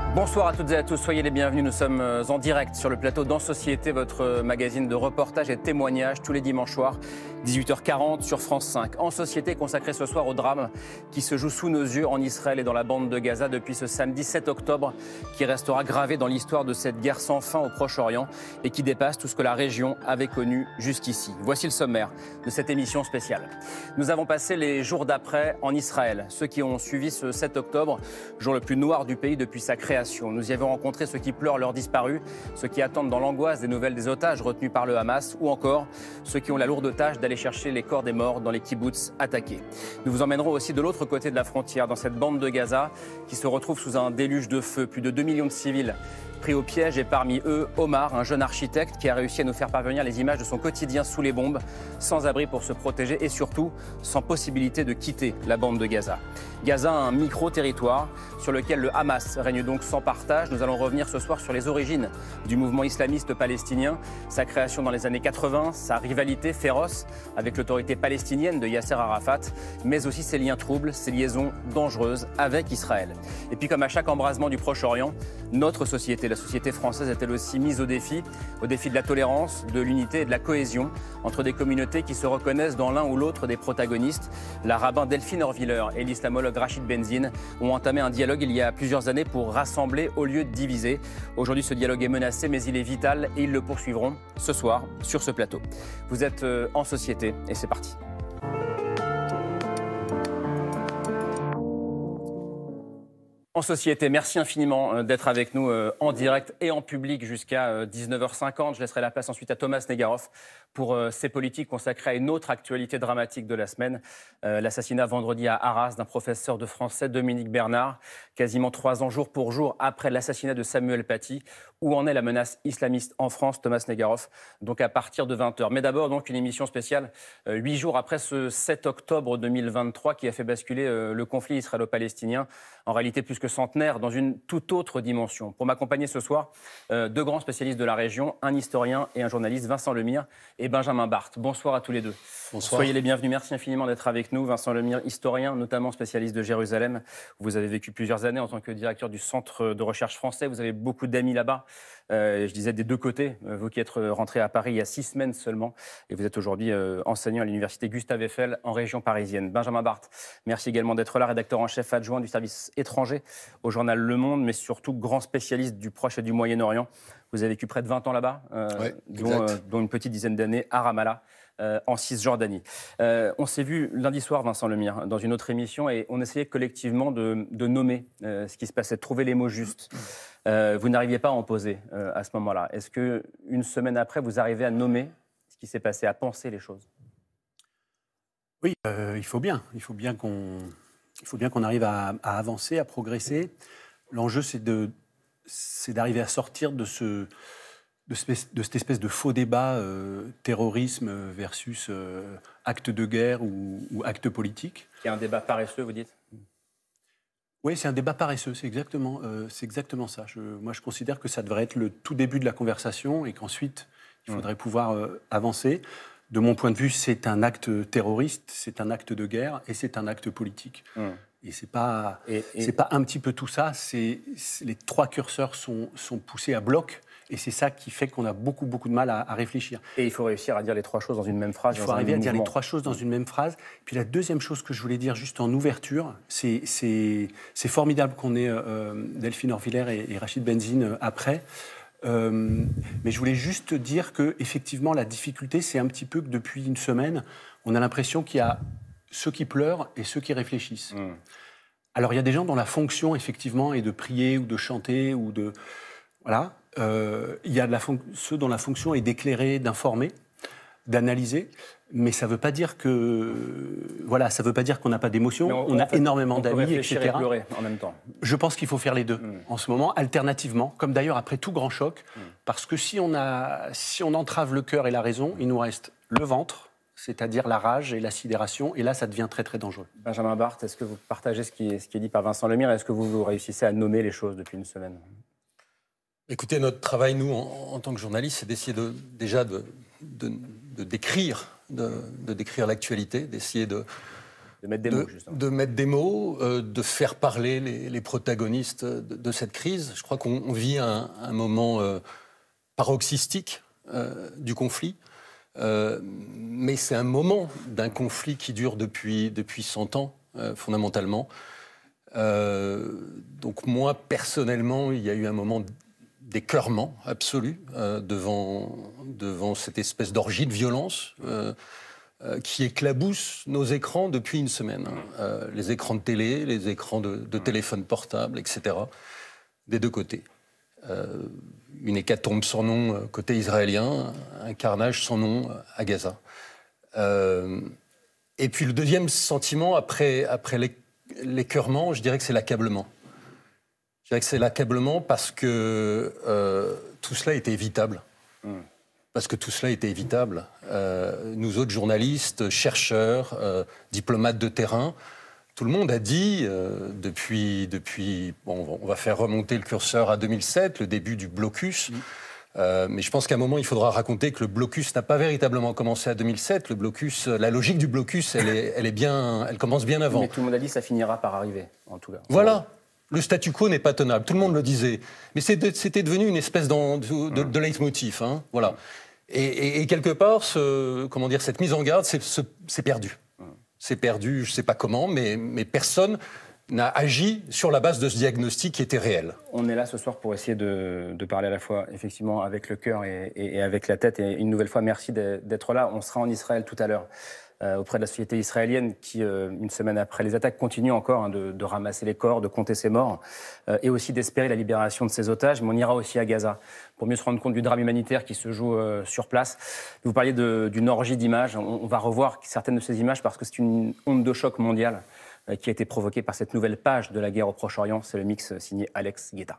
Bonsoir à toutes et à tous, soyez les bienvenus. Nous sommes en direct sur le plateau Dans Société, votre magazine de reportages et de témoignages tous les dimanches soirs, 18h40 sur France 5. En Société, consacré ce soir au drame qui se joue sous nos yeux en Israël et dans la bande de Gaza depuis ce samedi 7 octobre, qui restera gravé dans l'histoire de cette guerre sans fin au Proche-Orient et qui dépasse tout ce que la région avait connu jusqu'ici. Voici le sommaire de cette émission spéciale. Nous avons passé les jours d'après en Israël, ceux qui ont suivi ce 7 octobre, jour le plus noir du pays depuis sa création. Nous y avons rencontré ceux qui pleurent leurs disparus, ceux qui attendent dans l'angoisse des nouvelles des otages retenus par le Hamas, ou encore ceux qui ont la lourde tâche d'aller chercher les corps des morts dans les kibboutz attaqués. Nous vous emmènerons aussi de l'autre côté de la frontière, dans cette bande de Gaza, qui se retrouve sous un déluge de feu. Plus de 2 millions de civils pris au piège, et parmi eux, Omar, un jeune architecte qui a réussi à nous faire parvenir les images de son quotidien sous les bombes, sans abri pour se protéger et surtout sans possibilité de quitter la bande de Gaza. Gaza, un micro-territoire sur lequel le Hamas règne donc sans partage. Nous allons revenir ce soir sur les origines du mouvement islamiste palestinien, sa création dans les années 80, sa rivalité féroce avec l'autorité palestinienne de Yasser Arafat, mais aussi ses liens troubles, ses liaisons dangereuses avec Israël. Et puis comme à chaque embrasement du Proche-Orient, notre société, la société française, est-elle aussi mise au défi de la tolérance, de l'unité et de la cohésion entre des communautés qui se reconnaissent dans l'un ou l'autre des protagonistes. La rabbin Delphine Orviller et l'islamologue Rachid Benzine ont entamé un dialogue il y a plusieurs années pour rassembler au lieu de diviser. Aujourd'hui, ce dialogue est menacé, mais il est vital et ils le poursuivront ce soir sur ce plateau. Vous êtes en société et c'est parti. En Société, merci infiniment d'être avec nous en direct et en public jusqu'à 19h50. Je laisserai la place ensuite à Thomas Negaroff pour ses politiques consacrées à une autre actualité dramatique de la semaine. L'assassinat vendredi à Arras d'un professeur de français, Dominique Bernard, quasiment 3 ans jour pour jour après l'assassinat de Samuel Paty. Où en est la menace islamiste en France, Thomas Negaroff, donc à partir de 20h. Mais d'abord, donc, une émission spéciale 8 jours après ce 7 octobre 2023 qui a fait basculer le conflit israélo-palestinien, en réalité plus que centenaire, dans une toute autre dimension. Pour m'accompagner ce soir, 2 grands spécialistes de la région, un historien et un journaliste, Vincent Lemire et Benjamin Barthes. Bonsoir à tous les deux. Bonsoir. Soyez les bienvenus. Merci infiniment d'être avec nous. Vincent Lemire, historien, notamment spécialiste de Jérusalem. Vous avez vécu plusieurs années en tant que directeur du Centre de recherche français. Vous avez beaucoup d'amis là-bas. Je disais des deux côtés, vous qui êtes rentré à Paris il y a 6 semaines seulement, et vous êtes aujourd'hui enseignant à l'université Gustave Eiffel en région parisienne. Benjamin Barthes, merci également d'être là, rédacteur en chef adjoint du service étranger au journal Le Monde, mais surtout grand spécialiste du Proche et du Moyen-Orient. Vous avez vécu près de 20 ans là-bas, dont une petite dizaine d'années à Ramallah, en Cisjordanie. On s'est vu lundi soir, Vincent Lemire, dans une autre émission, et on essayait collectivement de nommer ce qui se passait, de trouver les mots justes. Vous n'arriviez pas à en poser à ce moment-là. Est-ce qu'une semaine après, vous arrivez à nommer ce qui s'est passé, à penser les choses? Oui, il faut bien qu'on arrive à avancer, à progresser. L'enjeu, c'est d'arriver à sortir de cette espèce de faux débat terrorisme versus acte de guerre ou acte politique. Il y a un débat paresseux, vous dites? Oui, c'est un débat paresseux, c'est exactement ça. Moi, je considère que ça devrait être le tout début de la conversation et qu'ensuite, il faudrait pouvoir avancer. De mon point de vue, c'est un acte terroriste, c'est un acte de guerre et c'est un acte politique. Et c'est pas un petit peu tout ça, les 3 curseurs sont poussés à bloc. Et c'est ça qui fait qu'on a beaucoup de mal à réfléchir. Et il faut réussir à dire les 3 choses dans une même phrase. Il faut arriver à dire les 3 choses dans une même phrase. Puis la deuxième chose que je voulais dire juste en ouverture, c'est formidable qu'on ait Delphine Orviller et Rachid Benzine après. Mais je voulais juste dire qu'effectivement, la difficulté, c'est un petit peu que depuis une semaine, on a l'impression qu'il y a ceux qui pleurent et ceux qui réfléchissent. Alors, il y a des gens dont la fonction, effectivement, est de prier ou de chanter ou de... Voilà. Il y a ceux dont la fonction est d'éclairer, d'informer, d'analyser, mais ça ne veut pas dire ça veut pas dire qu'on n'a pas d'émotion. On a énormément d'amis, etc. Et pleurer en même temps. Je pense qu'il faut faire les deux en ce moment, alternativement, comme d'ailleurs après tout grand choc, parce que si on entrave le cœur et la raison, il nous reste le ventre, c'est-à-dire la rage et la sidération, et là, ça devient très, très dangereux. Benjamin Barthes, est-ce que vous partagez ce qui est dit par Vincent Lemire? Est-ce que vous réussissez à nommer les choses depuis une semaine? Écoutez, notre travail, nous, en tant que journalistes, c'est d'essayer de décrire l'actualité, d'essayer de De mettre des mots, justement. De mettre des mots, de faire parler les protagonistes de cette crise. Je crois qu'on vit un moment paroxystique du conflit. Mais c'est un moment d'un conflit qui dure depuis 100 ans, fondamentalement. Donc moi, personnellement, il y a eu un moment d'écœurement absolu devant cette espèce d'orgie de violence qui éclabousse nos écrans depuis une semaine. Les écrans de télé, les écrans de téléphone portable, etc. Des deux côtés. Une hécatombe sans nom côté israélien, un carnage sans nom à Gaza. Et puis le deuxième sentiment, après l'écœurement, je dirais que c'est l'accablement. Je dirais que c'est l'accablement parce que tout cela était évitable. Parce que tout cela était évitable. Nous autres journalistes, chercheurs, diplomates de terrain, tout le monde a dit, depuis bon, on va faire remonter le curseur à 2007, le début du blocus, mais je pense qu'à un moment, il faudra raconter que le blocus n'a pas véritablement commencé à 2007. Le blocus, la logique du blocus, elle commence bien avant. Mais tout le monde a dit que ça finira par arriver, en tout cas. Voilà. Le statu quo n'est pas tenable. Tout le monde le disait. Mais c'était devenu une espèce de leitmotiv. Hein, voilà. Et quelque part, cette mise en garde, c'est perdu. C'est perdu, je ne sais pas comment, mais personne n'a agi sur la base de ce diagnostic qui était réel. On est là ce soir pour essayer de parler à la fois, effectivement, avec le cœur et avec la tête. Et une nouvelle fois, merci d'être là. On sera en Israël tout à l'heure, auprès de la société israélienne qui, une semaine après les attaques, continue encore de ramasser les corps, de compter ses morts, et aussi d'espérer la libération de ses otages. Mais on ira aussi à Gaza pour mieux se rendre compte du drame humanitaire qui se joue sur place. Vous parliez d'une orgie d'images. On va revoir certaines de ces images parce que c'est une onde de choc mondiale qui a été provoquée par cette nouvelle page de la guerre au Proche-Orient. C'est le mix signé Alex Guetta.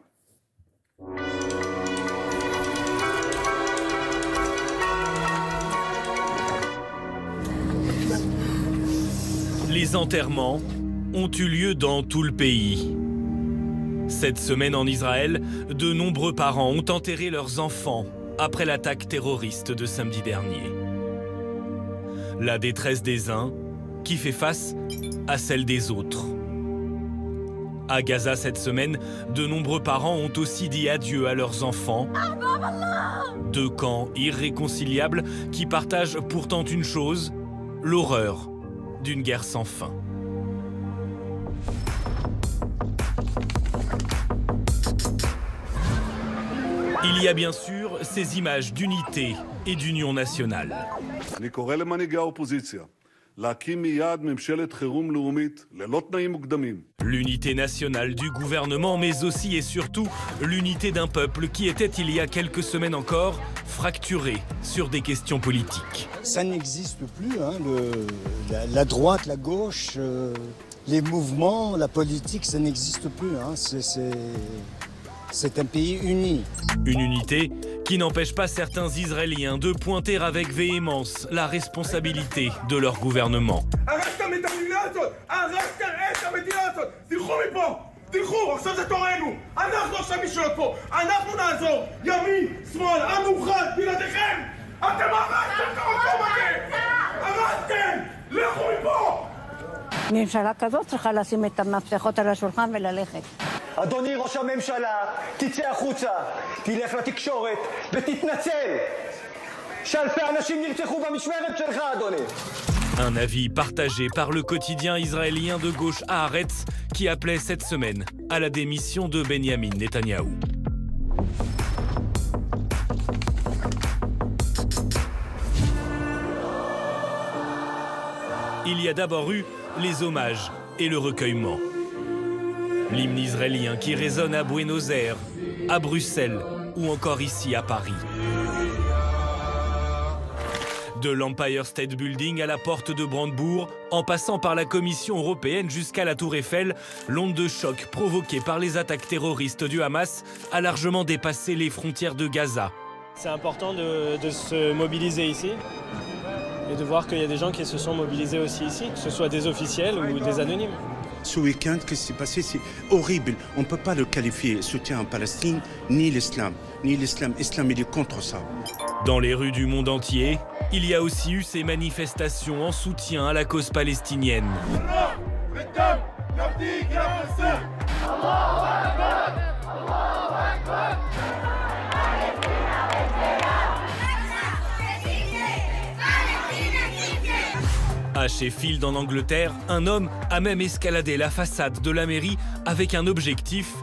Les enterrements ont eu lieu dans tout le pays. Cette semaine en Israël, de nombreux parents ont enterré leurs enfants après l'attaque terroriste de samedi dernier. La détresse des uns qui fait face à celle des autres. À Gaza cette semaine, de nombreux parents ont aussi dit adieu à leurs enfants. Deux camps irréconciliables qui partagent pourtant une chose, l'horreur d'une guerre sans fin. Il y a bien sûr ces images d'unité et d'union nationale. L'unité nationale du gouvernement, mais aussi et surtout l'unité d'un peuple qui était il y a quelques semaines encore fracturé sur des questions politiques. Ça n'existe plus, hein, la droite, la gauche, les mouvements, la politique, ça n'existe plus. Hein, c'est un pays uni. Une unité qui n'empêche pas certains Israéliens de pointer avec véhémence la responsabilité de leur gouvernement. ממשלה כזאת צריכה לשים את המפתחות על השולחן וללכת. אדוני ראש הממשלה, תצא החוצה, תלך לתקשורת ותתנצל שאלפי אנשים נרצחו במשמרת שלך, אדוני. Un avis partagé par le quotidien israélien de gauche Haaretz qui appelait cette semaine à la démission de Benjamin Netanyahou. Il y a d'abord eu les hommages et le recueillement. L'hymne israélien qui résonne à Buenos Aires, à Bruxelles ou encore ici à Paris. De l'Empire State Building à la porte de Brandebourg, en passant par la Commission européenne jusqu'à la Tour Eiffel, l'onde de choc provoquée par les attaques terroristes du Hamas a largement dépassé les frontières de Gaza. C'est important de se mobiliser ici et de voir qu'il y a des gens qui se sont mobilisés aussi ici, que ce soit des officiels ou des anonymes. Ce week-end, qu'est-ce qui s'est passé? C'est horrible. On ne peut pas le qualifier soutien en Palestine, ni l'islam. Ni l'islam. L'islam, il est contre ça. Dans les rues du monde entier, il y a aussi eu ces manifestations en soutien à la cause palestinienne. À Sheffield, en Angleterre, un homme a même escaladé la façade de la mairie avec un objectif: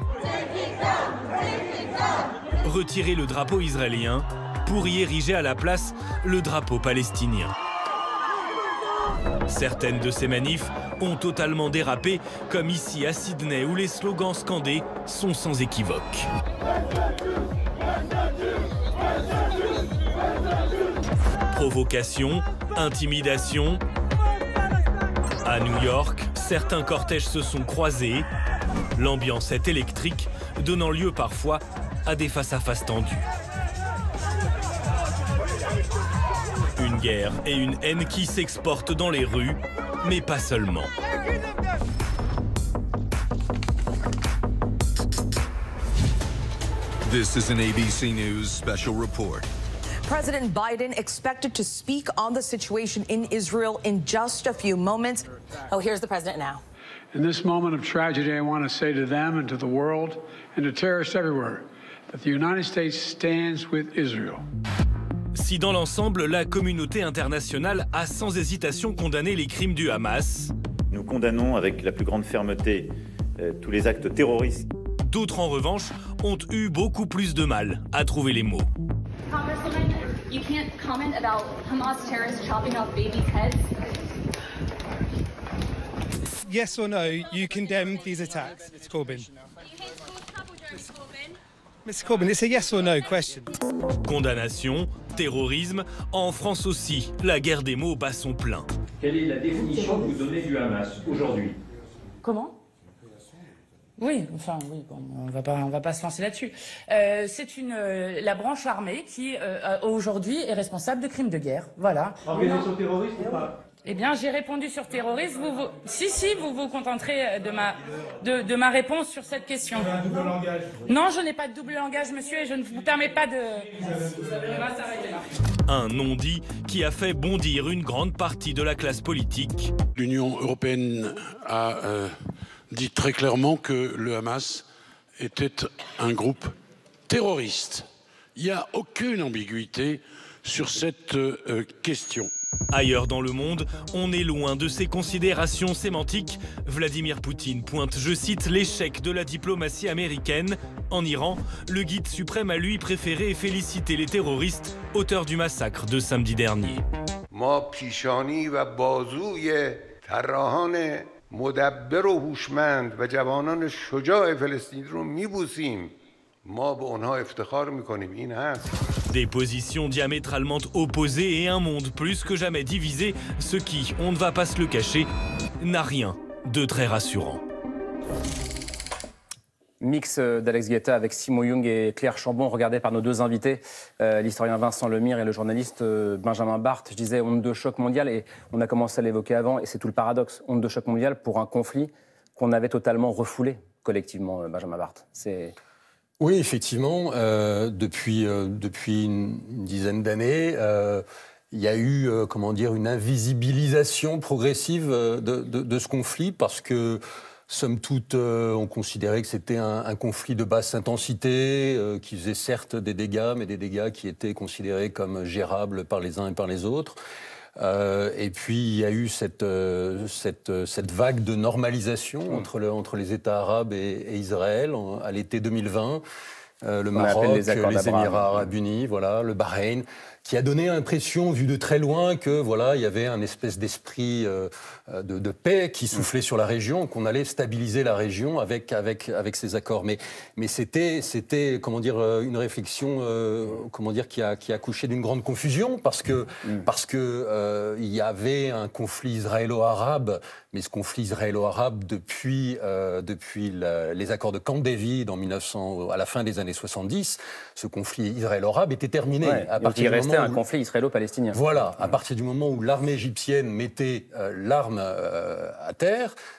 retirer le drapeau israélien pour y ériger à la place le drapeau palestinien. Certaines de ces manifs ont totalement dérapé, comme ici à Sydney, où les slogans scandés sont sans équivoque. Provocation, intimidation. À New York, certains cortèges se sont croisés. L'ambiance est électrique, donnant lieu parfois à des face-à-face tendus. Une guerre et une haine qui s'exportent dans les rues, mais pas seulement. This is an ABC News special report. President Biden expected to speak on the situation in Israel in just a few moments. Oh, here's the president now. In this moment of tragedy, I want to say to them and to the world and to terrorists everywhere that the United States stands with Israel. Si dans l'ensemble, la communauté internationale a sans hésitation condamné les crimes du Hamas, nous condamnons avec la plus grande fermeté tous les actes terroristes. D'autres, en revanche, ont eu beaucoup plus de mal à trouver les mots. Congresswoman, you can't comment about Hamas terrorists chopping off babies' heads. Yes or no, you condemn these attacks, Mr. Corbyn? Mr. Corbyn, it's a yes or no question. Condamnation, terrorisme, en France aussi, la guerre des mots bat son plein. Quelle est la définition que vous donnez du Hamas aujourd'hui? Comment? Oui, enfin oui, bon, on va pas se lancer là-dessus. C'est la branche armée qui aujourd'hui est responsable de crimes de guerre. Voilà. Organisation terroriste ou pas? Eh bien, j'ai répondu sur terrorisme. Vous vous contenterez de ma réponse sur cette question. Vous avez un double langage? Non, je n'ai pas de double langage, monsieur, et je ne vous permets pas de... On va s'arrêter là. Un non-dit qui a fait bondir une grande partie de la classe politique. L'Union européenne a dit très clairement que le Hamas était un groupe terroriste. Il n'y a aucune ambiguïté sur cette question. Ailleurs dans le monde, on est loin de ces considérations sémantiques. Vladimir Poutine pointe, je cite, l'échec de la diplomatie américaine. En Iran, le guide suprême a lui préféré féliciter les terroristes, auteurs du massacre de samedi dernier. مدبر و هوشمند و جوانان شجاع فلسطین رو میبوسیم ما به اونها افتخار میکنیم این هست. Des positions diamétralement opposées et un monde plus que jamais divisé, ce qui, on ne va pas se le cacher, n'a rien de très rassurant. Mix d'Alex Guetta avec Simon Young et Claire Chambon, regardé par nos deux invités, l'historien Vincent Lemire et le journaliste Benjamin Barthes. Je disais onde de choc mondiale et on a commencé à l'évoquer avant et c'est tout le paradoxe. Onde de choc mondiale pour un conflit qu'on avait totalement refoulé collectivement, Benjamin Barthes. Oui, effectivement, depuis une dizaine d'années, il y a eu, une invisibilisation progressive de ce conflit parce que somme toute, on considérait que c'était un conflit de basse intensité, qui faisait certes des dégâts, mais des dégâts qui étaient considérés comme gérables par les uns et par les autres. Et puis, il y a eu cette vague de normalisation entre les États arabes et Israël à l'été 2020. Le Maroc, les Émirats arabes unis, voilà, le Bahreïn, qui a donné l'impression, vu de très loin, que voilà, il y avait un espèce d'esprit de paix qui soufflait sur la région, qu'on allait stabiliser la région avec ces accords. Mais c'était une réflexion qui a accouché d'une grande confusion parce que il y avait un conflit israélo-arabe, mais ce conflit israélo-arabe depuis les accords de Camp David à la fin des années 70, ce conflit israélo-arabe était terminé. Ouais, il restait un conflit israélo-palestinien. Voilà, à partir du moment où l'armée égyptienne mettait l'arme à terre,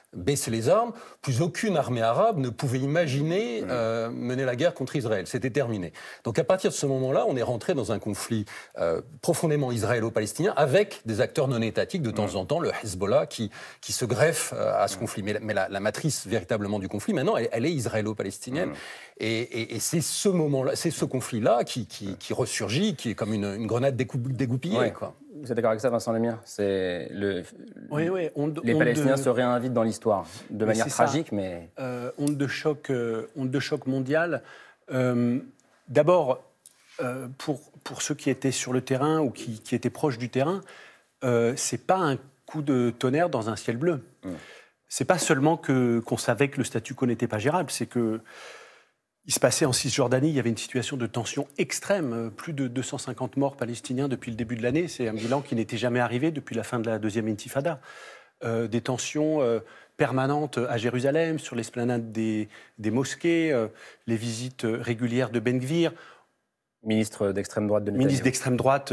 baissé les armes, plus aucune armée arabe ne pouvait imaginer mener la guerre contre Israël. C'était terminé. Donc à partir de ce moment-là, on est rentré dans un conflit profondément israélo-palestinien avec des acteurs non étatiques de temps en temps, le Hezbollah qui se greffe à ce conflit. Mais la matrice véritablement du conflit, maintenant, elle est israélo-palestinienne. Et c'est ce moment-là, c'est ce conflit-là qui ressurgit, qui est comme une grenade dégoupillée. Quoi. Vous êtes d'accord avec ça, Vincent Lemire? Les Palestiniens se réinvitent dans l'histoire de manière tragique, mais... Onde de choc mondiale. D'abord, pour ceux qui étaient sur le terrain ou qui étaient proches du terrain, c'est pas un coup de tonnerre dans un ciel bleu. C'est pas seulement qu'on savait que le statu quo n'était pas gérable, c'est que il se passait en Cisjordanie, il y avait une situation de tension extrême, plus de 250 morts palestiniens depuis le début de l'année, c'est un bilan qui n'était jamais arrivé depuis la fin de la deuxième intifada. Des tensions permanentes à Jérusalem, sur l'esplanade des mosquées, les visites régulières de Ben Gvir. Ministre d'extrême droite de Netanyahou. Ministre d'extrême droite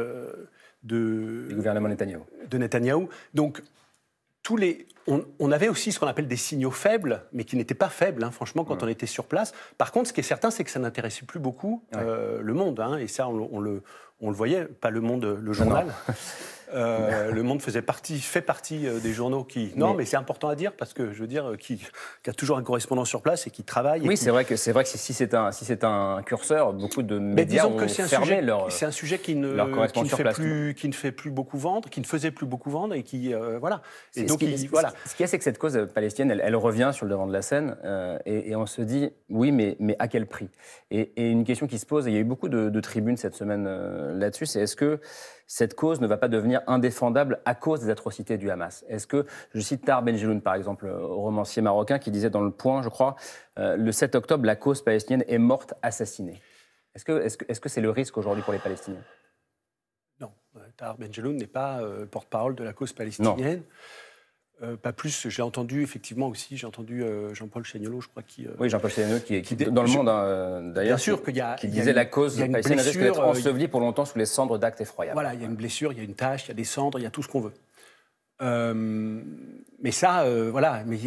du gouvernement Netanyahou. De Netanyahou. Donc, on avait aussi ce qu'on appelle des signaux faibles, mais qui n'étaient pas faibles, hein, franchement, quand on était sur place. Par contre, ce qui est certain, c'est que ça n'intéressait plus beaucoup le Monde. Hein, et ça, on le voyait, pas le Monde, le journal. Le Monde fait partie des journaux qui... Non, mais c'est important à dire, parce que, je veux dire, qui a toujours un correspondant sur place et qui travaille. Oui, c'est vrai que si c'est un curseur, beaucoup de médias ont fermé leur... C'est un sujet qui ne fait plus beaucoup vendre, qui ne faisait plus beaucoup vendre, et qui... voilà. Et donc, voilà. Ce qu'il y a, c'est que cette cause palestinienne, elle revient sur le devant de la scène, et on se dit, oui, mais à quel prix? Et une question qui se pose, et il y a eu beaucoup de tribunes cette semaine là-dessus, c'est est-ce que cette cause ne va pas devenir indéfendable à cause des atrocités du Hamas? Est-ce que, je cite Tahar Benjeloun, par exemple, romancier marocain, qui disait dans Le Point, je crois, le 7 octobre, la cause palestinienne est morte assassinée. Est-ce que c'est le risque aujourd'hui pour les Palestiniens? Non, Tahar Benjeloun n'est pas porte-parole de la cause palestinienne. Pas plus, j'ai entendu effectivement aussi, Jean-Paul Chagnolo, je crois, qui... Oui, Jean-Paul Chagnolo, qui dans Le Monde, d'ailleurs, bien sûr qui disait la cause palestinienne risque d'être ensevelie pour longtemps sous les cendres d'actes effroyables. Voilà, il y a une blessure, il y a une tache, il y a des cendres, il y a tout ce qu'on veut. Mais ça, voilà, mais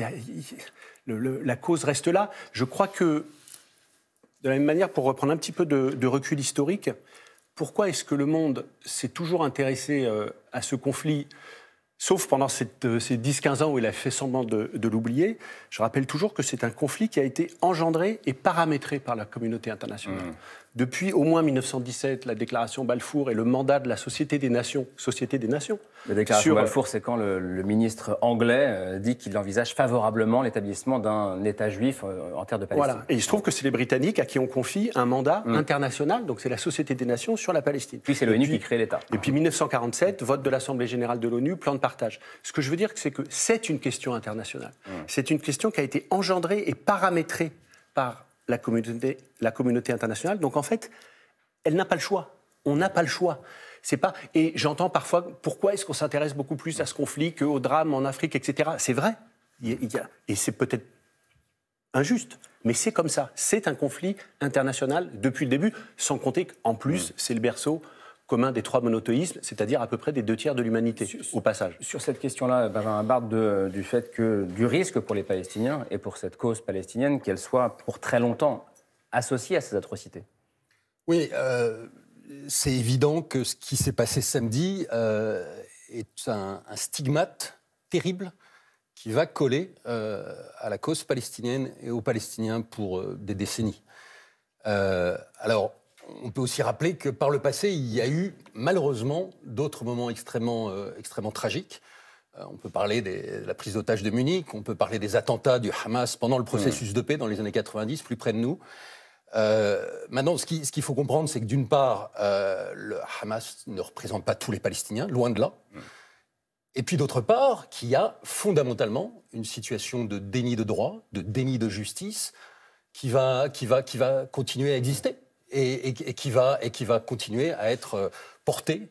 la cause reste là. Je crois que, de la même manière, pour reprendre un petit peu de recul historique, pourquoi est-ce que le monde s'est toujours intéressé à ce conflit, sauf pendant ces 10-15 ans où il a fait semblant de l'oublier? Je rappelle toujours que c'est un conflit qui a été engendré et paramétré par la communauté internationale. Depuis au moins 1917, la déclaration Balfour et le mandat de la Société des Nations. La déclaration Balfour, c'est quand le ministre anglais dit qu'il envisage favorablement l'établissement d'un État juif en terre de Palestine. Voilà. Et il se trouve que c'est les Britanniques à qui on confie un mandat international, donc c'est la Société des Nations sur la Palestine. Puis c'est l'ONU qui crée l'État. Et puis 1947, vote de l'Assemblée générale de l'ONU, plan de partage. Ce que je veux dire, c'est que c'est une question internationale. C'est une question qui a été engendrée et paramétrée par la communauté internationale. Donc en fait, elle n'a pas le choix. On n'a pas le choix. C'est pas... Et j'entends parfois, pourquoi est-ce qu'on s'intéresse beaucoup plus à ce conflit qu'au drame en Afrique, etc. C'est vrai. Et c'est peut-être injuste, mais c'est comme ça. C'est un conflit international depuis le début, sans compter qu'en plus, c'est le berceau commun des trois monothéismes, c'est-à-dire à peu près des 2/3 de l'humanité, au passage. Sur cette question-là, Benjamin Bard, du fait que, du risque pour les Palestiniens et pour cette cause palestinienne, qu'elle soit pour très longtemps associée à ces atrocités. Oui, c'est évident que ce qui s'est passé samedi est un stigmate terrible qui va coller à la cause palestinienne et aux Palestiniens pour des décennies. Alors, on peut aussi rappeler que par le passé, il y a eu malheureusement d'autres moments extrêmement tragiques. On peut parler de la prise d'otage de Munich, on peut parler des attentats du Hamas pendant le processus de paix dans les années 90, plus près de nous. Maintenant, ce qu'il faut comprendre, c'est que d'une part, le Hamas ne représente pas tous les Palestiniens, loin de là. Et puis d'autre part, qu'il y a fondamentalement une situation de déni de droit, de déni de justice, qui va continuer à exister. Et qui va continuer à être porté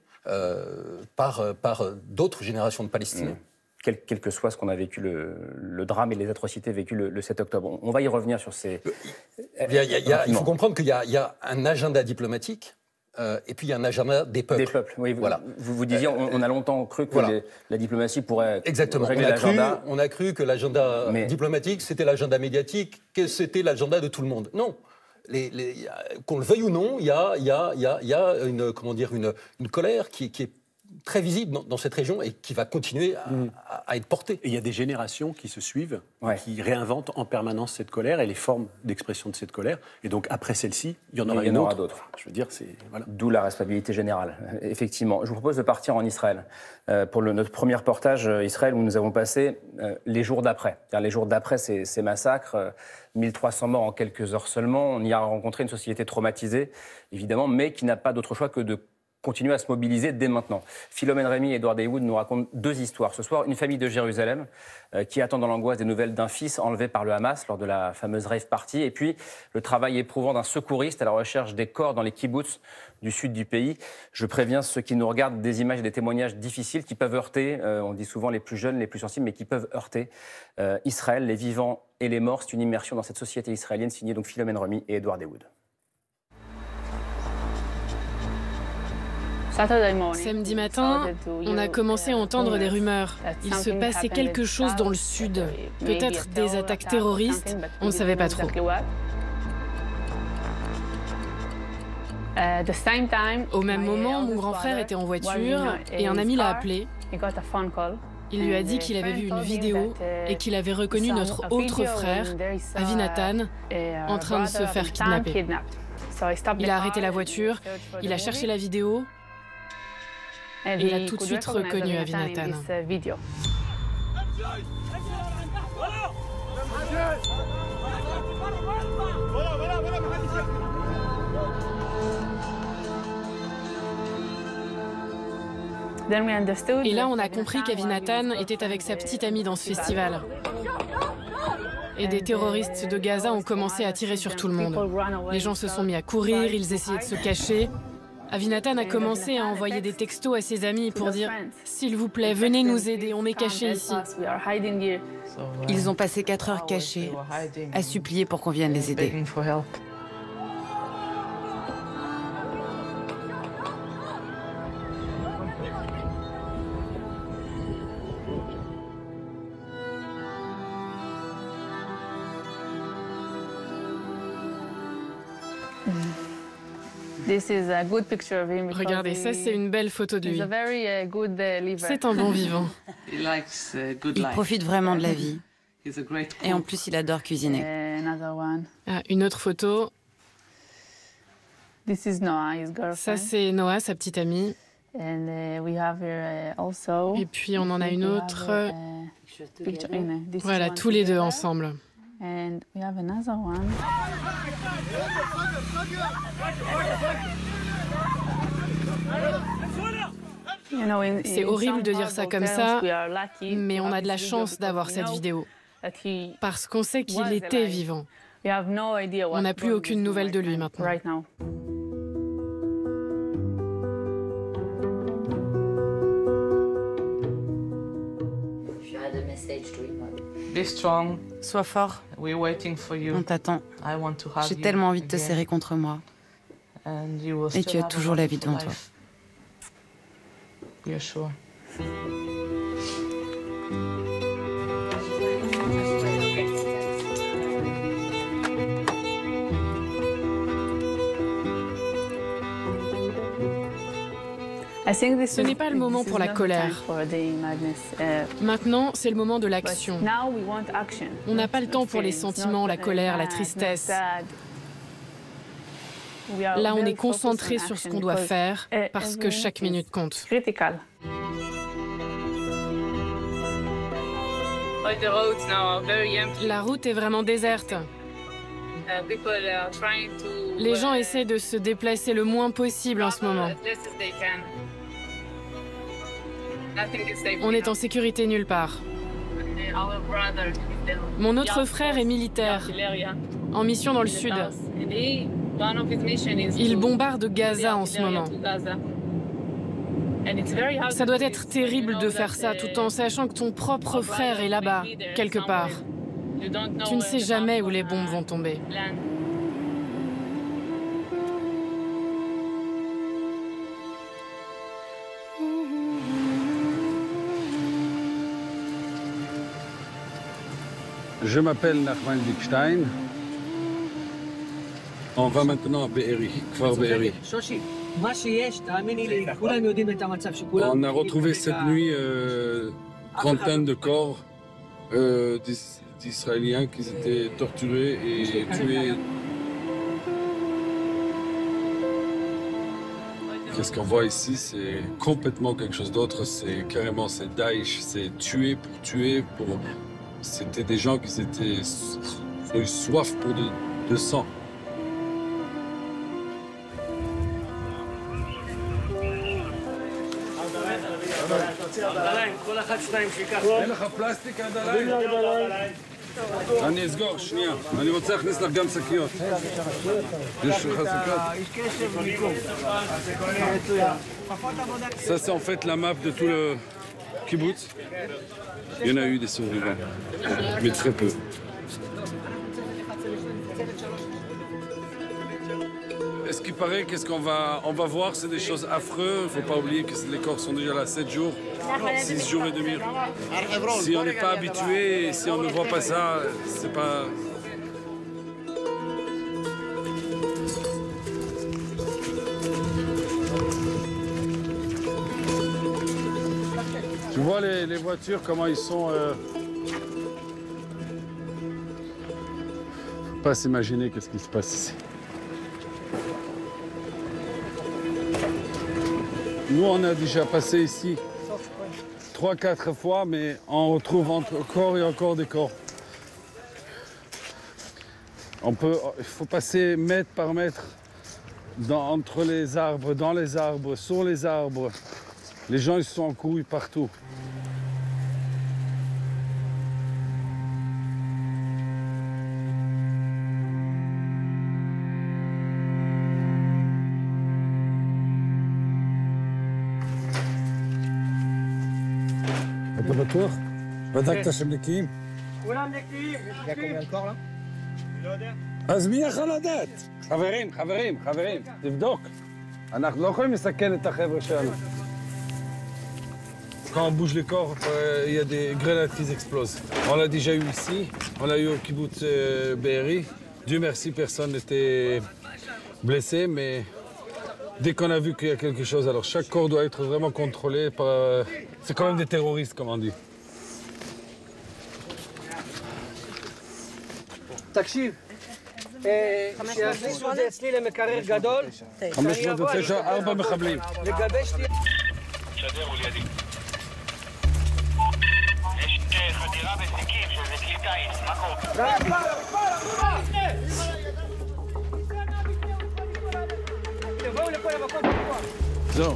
par d'autres générations de Palestiniens. Quel que soit ce qu'on a vécu, le drame et les atrocités vécues le 7 octobre. On va y revenir sur ces... Il faut comprendre qu'il y a un agenda diplomatique et puis il y a un agenda des peuples. Des peuples, oui. Voilà. Vous disiez, on a longtemps cru que voilà. la diplomatie pourrait Exactement. régler l'agenda. On a cru que l'agenda diplomatique, c'était l'agenda médiatique, que c'était l'agenda de tout le monde. Non. Qu'on le veuille ou non, il y a une colère qui est très visible dans cette région et qui va continuer à être portée. Et il y a des générations qui se suivent, qui réinventent en permanence cette colère et les formes d'expression de cette colère. Et donc après celle-ci, il y en aura d'autres. Je veux dire, voilà. D'où la responsabilité générale, effectivement. Je vous propose de partir en Israël pour notre premier reportage Israël où nous avons passé les jours d'après. Les jours d'après ces massacres, 1300 morts en quelques heures seulement. On y a rencontré une société traumatisée, évidemment, mais qui n'a pas d'autre choix que de continuer à se mobiliser dès maintenant. Philomène Rémy et Edward Haywood nous racontent deux histoires. Ce soir, une famille de Jérusalem qui attend dans l'angoisse des nouvelles d'un fils enlevé par le Hamas lors de la fameuse rave party. Et puis, le travail éprouvant d'un secouriste à la recherche des corps dans les kibboutz du sud du pays. Je préviens ceux qui nous regardent des images et des témoignages difficiles qui peuvent heurter, on dit souvent les plus jeunes, les plus sensibles, mais qui peuvent heurter Israël, les vivants et les morts. C'est une immersion dans cette société israélienne signée donc Philomène Rémy et Edward Haywood. Samedi matin, on a commencé à entendre des rumeurs. Il se passait quelque chose dans le sud. Peut-être des attaques terroristes, on ne savait pas trop. Au même moment, mon grand frère était en voiture et un ami l'a appelé. Il lui a dit qu'il avait vu une vidéo et qu'il avait reconnu notre autre frère, Avinatan, en train de se faire kidnapper. Il a arrêté la voiture, il a cherché la vidéo. Et il a tout de suite reconnu Avinatan. Et là, on a compris qu'Avinatan était avec sa petite amie dans ce festival. Et des terroristes de Gaza ont commencé à tirer sur tout le monde. Les gens se sont mis à courir, ils essayaient de se cacher. Avinatan a commencé à envoyer des textos à ses amis pour dire « S'il vous plaît, venez nous aider, on est cachés ici. » Ils ont passé 4 heures cachés, à supplier pour qu'on vienne les aider. Regardez, ça c'est une belle photo de lui. C'est un bon vivant. Il profite vraiment de la vie. Et en plus, il adore cuisiner. Ah, une autre photo. Ça c'est Noah, sa petite amie. Et puis on en a une autre. Voilà, tous les deux ensemble. C'est horrible de dire ça comme ça, mais on a de la chance d'avoir cette vidéo. Parce qu'on sait qu'il était vivant. On n'a plus aucune nouvelle de lui maintenant. Sois fort. On t'attend. J'ai tellement envie de te serrer contre moi. Et tu as toujours la vie devant toi. Ce n'est pas le moment pour la colère. Maintenant, c'est le moment de l'action. On n'a pas le temps pour les sentiments, la colère, la tristesse. Là, on est concentré sur ce qu'on doit faire, parce que chaque minute compte. La route est vraiment déserte. Les gens essaient de se déplacer le moins possible en ce moment. On est en sécurité nulle part. Mon autre frère est militaire, en mission dans le sud. Il bombarde Gaza en ce moment. Ça doit être terrible de faire ça tout en sachant que ton propre frère est là-bas, quelque part. Tu ne sais jamais où les bombes vont tomber. Je m'appelle Nachman Dickstein. On va maintenant à Be'eri, Kfar Be'eri. On a retrouvé cette nuit trentaine de corps d'Israéliens qui étaient torturés et tués. Qu'est-ce qu'on voit ici, c'est complètement quelque chose d'autre. C'est carrément, c'est Daesh, c'est tuer pour tuer. C'était des gens qui étaient eu soif pour de sang. אין לך פלסטיק עד עליי? אני אסגור, שנייה. אני רוצה להכניס לך גם שקיות. יש לך שקיות? Ça, c'est en fait la map de tout le kibbutz. Il y en a eu des survivants, mais très peu. Ce qui paraît, qu'est-ce qu'on va voir, c'est des choses affreuses. Il ne faut pas oublier que les corps sont déjà là 7 jours, 6 jours et demi. Si on n'est pas habitué, si on ne voit pas ça, c'est pas... Tu vois les voitures, comment ils sont... Faut pas s'imaginer qu'est-ce qui se passe ici. Nous, on a déjà passé ici 3-4 fois, mais on retrouve encore et encore des corps. Il faut passer mètre par mètre entre les arbres, dans les arbres, sur les arbres. Les gens, ils sont en couille partout. אתה בטוח? בדקת שהם נקיים? כולם נקיים, יש נקיים. אלקור, לא? אני לא יודע. אז מי יכול לדעת? חברים, תבדוק. אנחנו לא יכולים לסכן את החבר'ה שלנו. Quand on bouge les corps, il y a des grenades qui explosent. On l'a déjà eu ici, on l'a eu au kibbutz Be'eri. Dieu merci, personne n'était blessé, mais dès qu'on a vu qu'il y a quelque chose, alors chaque corps doit être vraiment contrôlé par... C'est quand même des terroristes, comme on dit. תקשיב, שיכניסו את זה אצלי למקרר גדול, 509, 4 מחבלים. לגבש לי... שדר ולידי. יש חדירה בזיקים שזה כלי טיס, מה קורה? תבואו לכל המקום בכוח. זהו.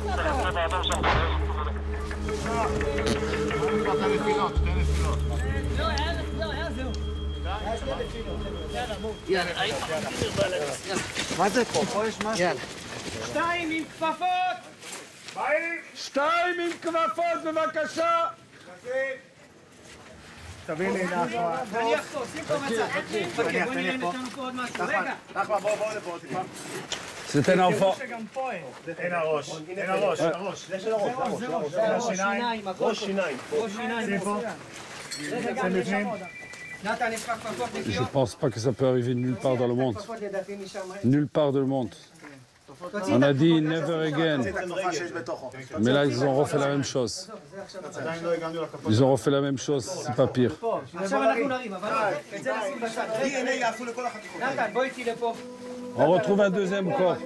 מה זה פה? פה יש משהו? שתיים עם כפפות! שתיים עם כפפות, בבקשה! תביא לי נחמן. אני אחתור, שים פה מצד. בוא נראה אם יש לנו פה עוד משהו. רגע. נחמן, בואו לפה טיפה. C'était un enfant. אין הראש, זה של הראש, זה ראש שיניים. ראש שיניים. זה פה. זה בפנים. Je pense pas que ça peut arriver nulle part dans le monde. Nulle part dans le monde. On a dit never again. Mais là, ils ont refait la même chose. Ils ont refait la même chose, c'est pas pire. On retrouve un deuxième corps.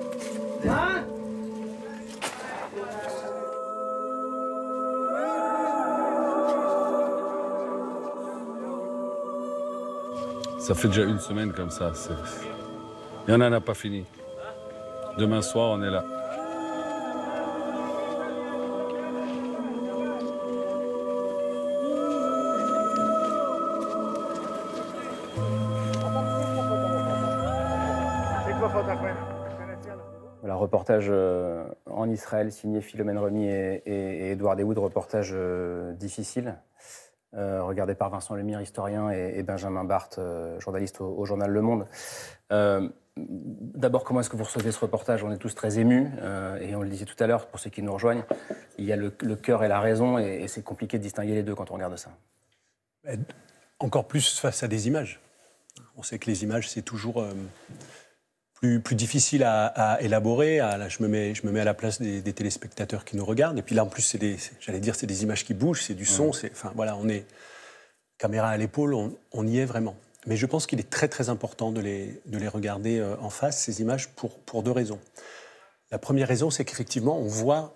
Ça fait déjà une semaine comme ça. Et on n'en a pas fini. Demain soir, on est là. Voilà, reportage en Israël, signé Philomène Remy et Edouard Dewood, reportage difficile, regardé par Vincent Lemire, historien, et Benjamin Barthes, journaliste au journal Le Monde. D'abord, comment est-ce que vous recevez ce reportage? On est tous très émus, et on le disait tout à l'heure, pour ceux qui nous rejoignent, il y a le cœur et la raison, et c'est compliqué de distinguer les deux quand on regarde ça. Encore plus face à des images. On sait que les images, c'est toujours plus difficile à élaborer. Là, je me mets à la place des téléspectateurs qui nous regardent. Et puis là, en plus, c'est des images qui bougent, c'est du son. Enfin, voilà, on est caméra à l'épaule, on y est vraiment. Mais je pense qu'il est très, très important de les regarder en face, ces images, pour 2 raisons. La première raison, c'est qu'effectivement, on voit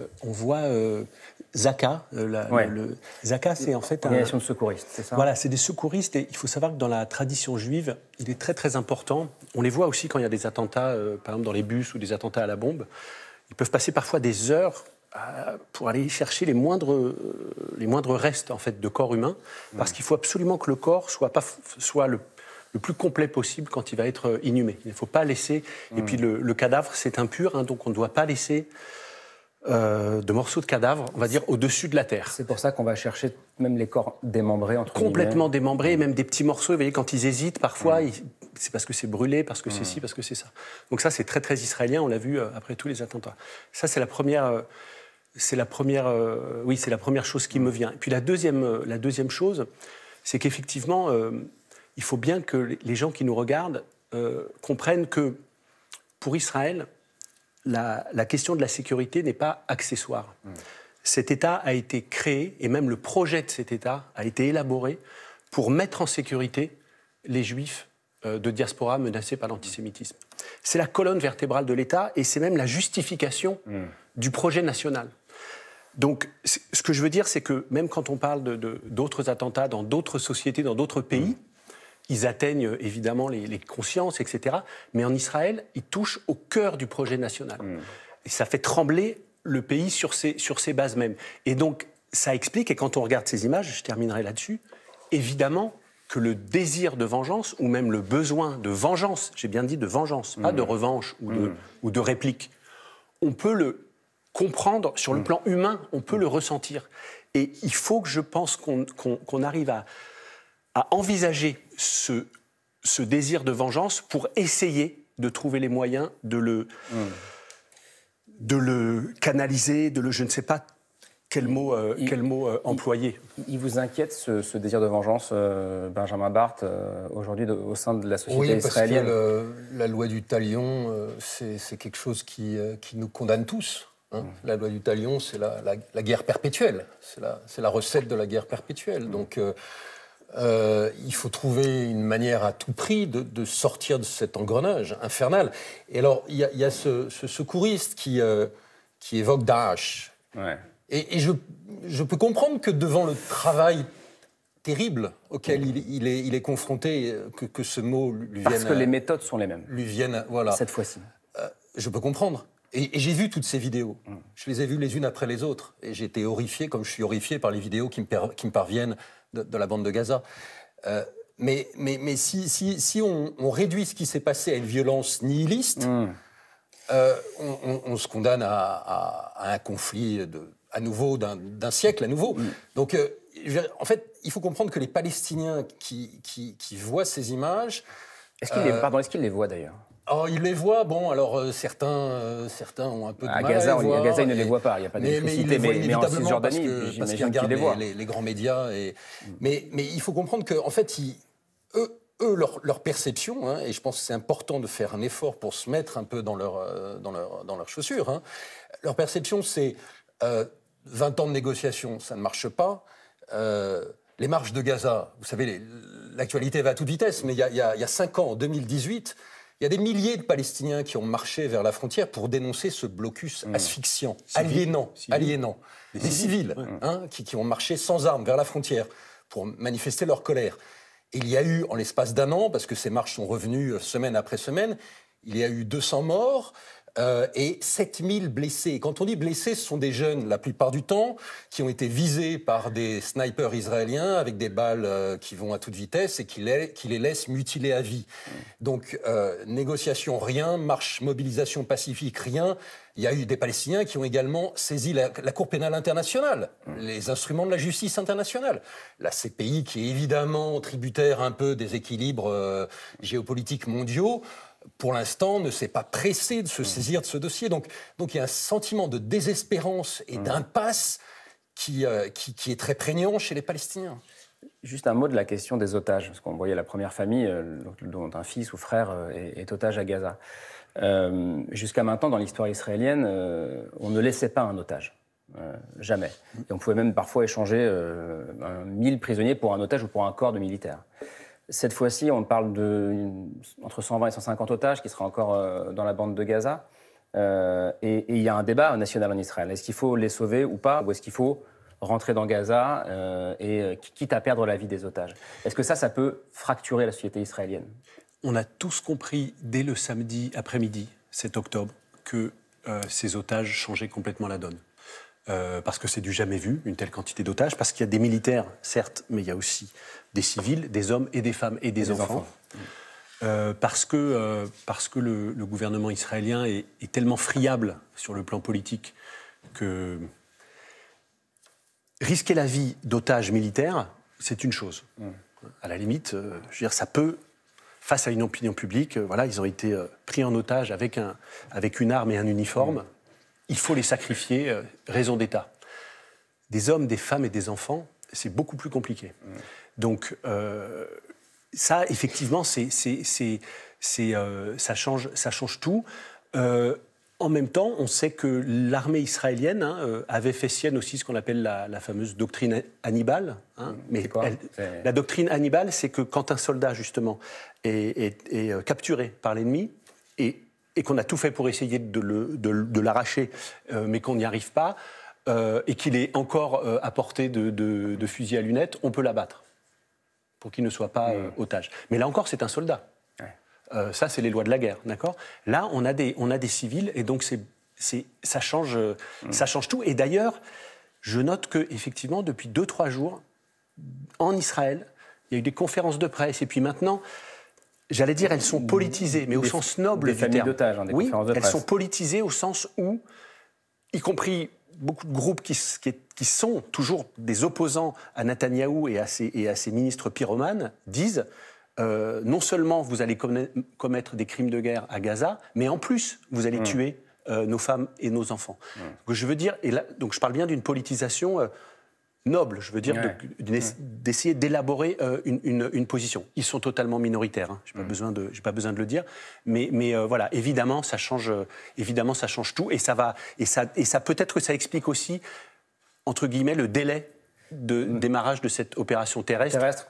Zaka. Zaka, c'est en fait organisation de secouristes, c'est ça? Voilà, c'est des secouristes. Et il faut savoir que dans la tradition juive, il est très, très important. On les voit aussi quand il y a des attentats, par exemple dans les bus ou des attentats à la bombe. Ils peuvent passer parfois des heures pour aller chercher les moindres restes en fait, de corps humains, parce qu'il faut absolument que le corps soit le plus complet possible quand il va être inhumé. Il ne faut pas laisser... Et puis le cadavre, c'est impur, hein, donc on ne doit pas laisser de morceaux de cadavre, on va dire, au-dessus de la terre. C'est pour ça qu'on va chercher même les corps démembrés, entre complètement démembrés, et même des petits morceaux. Vous voyez, quand ils hésitent, parfois, c'est parce que c'est brûlé, parce que c'est ci, parce que c'est ça. Donc ça, c'est très, très israélien, on l'a vu après tous les attentats. Ça, c'est la première... c'est la première chose qui me vient. Et puis la deuxième chose, c'est qu'effectivement... il faut bien que les gens qui nous regardent comprennent que pour Israël, la question de la sécurité n'est pas accessoire. Cet État a été créé, et même le projet de cet État a été élaboré pour mettre en sécurité les Juifs de diaspora menacés par l'antisémitisme. C'est la colonne vertébrale de l'État et c'est même la justification du projet national. Donc, ce que je veux dire, c'est que même quand on parle d'autres attentats dans d'autres sociétés, dans d'autres pays, ils atteignent évidemment les consciences, etc. Mais en Israël, ils touchent au cœur du projet national. Et ça fait trembler le pays sur ses bases mêmes. Et donc, ça explique, et quand on regarde ces images, je terminerai là-dessus, évidemment que le désir de vengeance, ou même le besoin de vengeance, j'ai bien dit de vengeance, pas de revanche ou de réplique, on peut le comprendre sur le plan humain, on peut le ressentir. Et il faut que je pense qu'on arrive à envisager ce désir de vengeance pour essayer de trouver les moyens de le canaliser, je ne sais pas quel mot employer. Il vous inquiète ce désir de vengeance, Benjamin Barth, aujourd'hui au sein de la société israélienne? Oui, parce que la loi du talion, c'est quelque chose qui nous condamne tous. Hein. La loi du talion, c'est la guerre perpétuelle. C'est la recette de la guerre perpétuelle. Donc... il faut trouver une manière à tout prix de sortir de cet engrenage infernal. Et alors, il y a ce secouriste qui évoque Daesh. Ouais. Et je peux comprendre que devant le travail terrible auquel il est confronté, que ce mot lui vienne... Parce que les méthodes sont les mêmes. Lui viennent, voilà. Cette fois-ci. Je peux comprendre. Et j'ai vu toutes ces vidéos. Je les ai vues les unes après les autres. Et j'ai été horrifié, comme je suis horrifié par les vidéos qui me parviennent de la bande de Gaza. Mais si on réduit ce qui s'est passé à une violence nihiliste, on se condamne à un conflit à nouveau d'un siècle à nouveau. Donc, en fait, il faut comprendre que les Palestiniens qui voient ces images... Est-ce qu'ils les voient d'ailleurs? Oh, ils les voient, bon, alors certains ont un peu de mal Gaza, à les voir. À Gaza, ils ne les voient pas, il n'y a pas d'électricité, mais en Cisjordanie, j'imagine qu'ils les voient. Les grands médias. Mais il faut comprendre qu'en fait, eux leur perception, hein, et je pense que c'est important de faire un effort pour se mettre un peu dans leurs chaussures, hein, leur perception, c'est 20 ans de négociations, ça ne marche pas. Les marches de Gaza, vous savez, l'actualité va à toute vitesse, mais il y a 5 ans, en 2018, il y a des milliers de Palestiniens qui ont marché vers la frontière pour dénoncer ce blocus asphyxiant, aliénant. Des civils hein, qui ont marché sans armes vers la frontière pour manifester leur colère. Et il y a eu, en l'espace d'un an, parce que ces marches sont revenues semaine après semaine, il y a eu 200 morts et 7000 blessés. Et quand on dit blessés, ce sont des jeunes, la plupart du temps, qui ont été visés par des snipers israéliens avec des balles qui vont à toute vitesse et qui les laissent mutilés à vie. Donc, négociation, rien. Marche, mobilisation pacifique, rien. Il y a eu des Palestiniens qui ont également saisi la Cour pénale internationale, les instruments de la justice internationale. La CPI, qui est évidemment tributaire un peu des équilibres géopolitiques mondiaux, pour l'instant, ne s'est pas pressé de se saisir de ce dossier. Donc il y a un sentiment de désespérance et d'impasse qui est très prégnant chez les Palestiniens. Juste un mot de la question des otages, parce qu'on voyait la première famille dont un fils ou frère est otage à Gaza. Jusqu'à maintenant, dans l'histoire israélienne, on ne laissait pas un otage. Jamais. Et on pouvait même parfois échanger 1000 prisonniers pour un otage ou pour un corps de militaire. Cette fois-ci, on parle entre 120 et 150 otages qui seraient encore dans la bande de Gaza. Et il y a un débat national en Israël. Est-ce qu'il faut les sauver ou pas? Ou est-ce qu'il faut rentrer dans Gaza quitte à perdre la vie des otages? Est-ce que ça peut fracturer la société israélienne? On a tous compris dès le samedi après-midi, 7 octobre, que ces otages changeaient complètement la donne. Parce que c'est du jamais vu, une telle quantité d'otages, parce qu'il y a des militaires, certes, mais il y a aussi des civils, des hommes et des femmes et des enfants. Parce que le gouvernement israélien est tellement friable sur le plan politique que risquer la vie d'otages militaires, c'est une chose. À la limite, je veux dire, ça peut, face à une opinion publique, voilà, ils ont été pris en otage avec une arme et un uniforme. Il faut les sacrifier, raison d'État. Des hommes, des femmes et des enfants, c'est beaucoup plus compliqué. Donc, ça, effectivement, ça change tout. En même temps, on sait que l'armée israélienne avait fait sienne aussi ce qu'on appelle la fameuse doctrine Hannibal. Mais la doctrine Hannibal, c'est que quand un soldat, justement, est capturé par l'ennemi et qu'on a tout fait pour essayer de l'arracher, mais qu'on n'y arrive pas, et qu'il est encore à portée de fusil à lunettes, on peut l'abattre pour qu'il ne soit pas otage. Mais là encore, c'est un soldat. Ça, c'est les lois de la guerre, d'accord ? Là, on a des civils, et donc ça change tout. Et d'ailleurs, je note qu'effectivement, depuis 2-3 jours, en Israël, il y a eu des conférences de presse, et puis maintenant, j'allais dire, elles sont politisées, mais au sens noble du terme. Des familles d'otages, des conférences de presse. Elles sont politisées au sens où, y compris beaucoup de groupes qui sont toujours des opposants à Netanyahou et à ses ministres pyromanes, disent non seulement vous allez commettre des crimes de guerre à Gaza, mais en plus, vous allez tuer nos femmes et nos enfants. Donc, je veux dire, et là, donc je parle bien d'une politisation noble, je veux dire, d'essayer d'élaborer une position. Ils sont totalement minoritaires, hein. J'ai pas besoin de le dire, mais voilà, évidemment, ça change tout, et ça peut-être que ça explique aussi, entre guillemets, le délai de démarrage de cette opération terrestre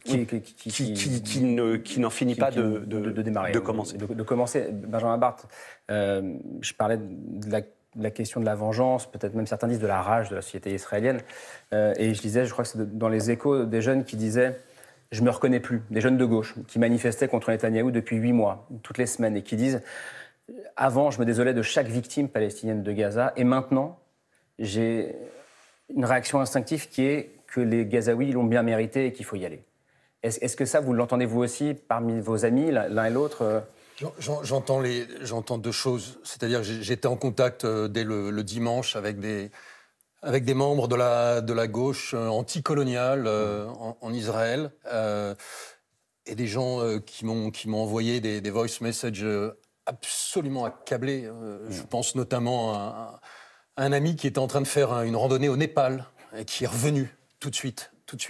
qui n'en finit pas de démarrer, de commencer. Benjamin Barth, je parlais de la question de la vengeance, peut-être même certains disent de la rage de la société israélienne. Et je disais, je crois que c'est dans les échos des jeunes qui disaient « je ne me reconnais plus », des jeunes de gauche qui manifestaient contre Netanyahou depuis 8 mois, toutes les semaines, et qui disent « avant, je me désolais de chaque victime palestinienne de Gaza, et maintenant, j'ai une réaction instinctive qui est que les Gazaouis l'ont bien mérité et qu'il faut y aller ». Est-ce que ça, vous l'entendez vous aussi parmi vos amis, l'un et l'autre J'entends deux choses. C'est-à-dire que j'étais en contact dès le dimanche avec des membres de la gauche anticoloniale en Israël et des gens qui m'ont envoyé des voice messages absolument accablés. Je pense notamment à un ami qui était en train de faire une randonnée au Népal et qui est revenu tout de suite.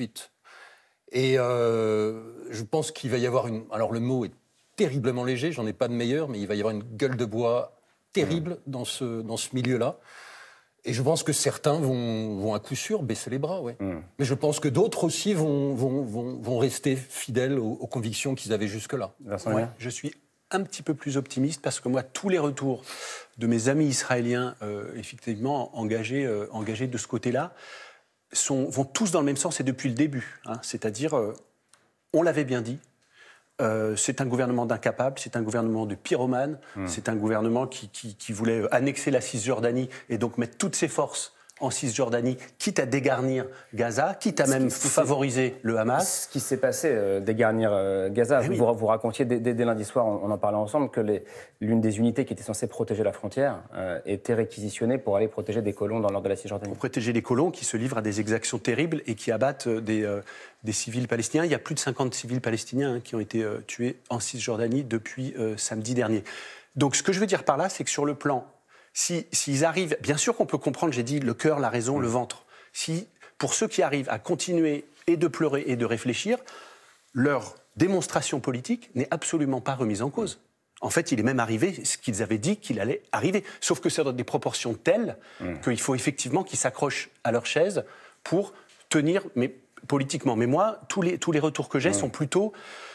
Et je pense qu'il va y avoir alors le mot est terriblement léger, j'en ai pas de meilleur, mais il va y avoir une gueule de bois terrible dans ce milieu-là. Et je pense que certains vont à coup sûr baisser les bras, ouais. Mais je pense que d'autres aussi vont rester fidèles aux convictions qu'ils avaient jusque-là. Ouais, je suis un petit peu plus optimiste parce que moi, tous les retours de mes amis israéliens, effectivement engagés de ce côté-là, vont tous dans le même sens et depuis le début. Hein. C'est-à-dire, on l'avait bien dit, c'est un gouvernement d'incapables, c'est un gouvernement de pyromanes, c'est un gouvernement qui voulait annexer la Cisjordanie et donc mettre toutes ses forces en Cisjordanie, quitte à dégarnir Gaza, quitte à même favoriser le Hamas. Ce qui s'est passé, dégarnir Gaza, vous racontiez dès lundi soir, on en parlait ensemble, que l'une des unités qui était censée protéger la frontière était réquisitionnée pour aller protéger des colons dans le nord de la Cisjordanie. Pour protéger les colons qui se livrent à des exactions terribles et qui abattent des civils palestiniens. Il y a plus de 50 civils palestiniens qui ont été tués en Cisjordanie depuis samedi dernier. Donc ce que je veux dire par là, c'est que sur le plan s'ils arrivent, bien sûr qu'on peut comprendre, j'ai dit, le cœur, la raison, le ventre. Pour ceux qui arrivent à continuer et de pleurer et de réfléchir, leur démonstration politique n'est absolument pas remise en cause. En fait, il est même arrivé ce qu'ils avaient dit qu'il allait arriver. Sauf que c'est dans des proportions telles qu'il faut effectivement qu'ils s'accrochent à leur chaise pour tenir politiquement. Mais moi, tous les retours que j'ai sont plutôt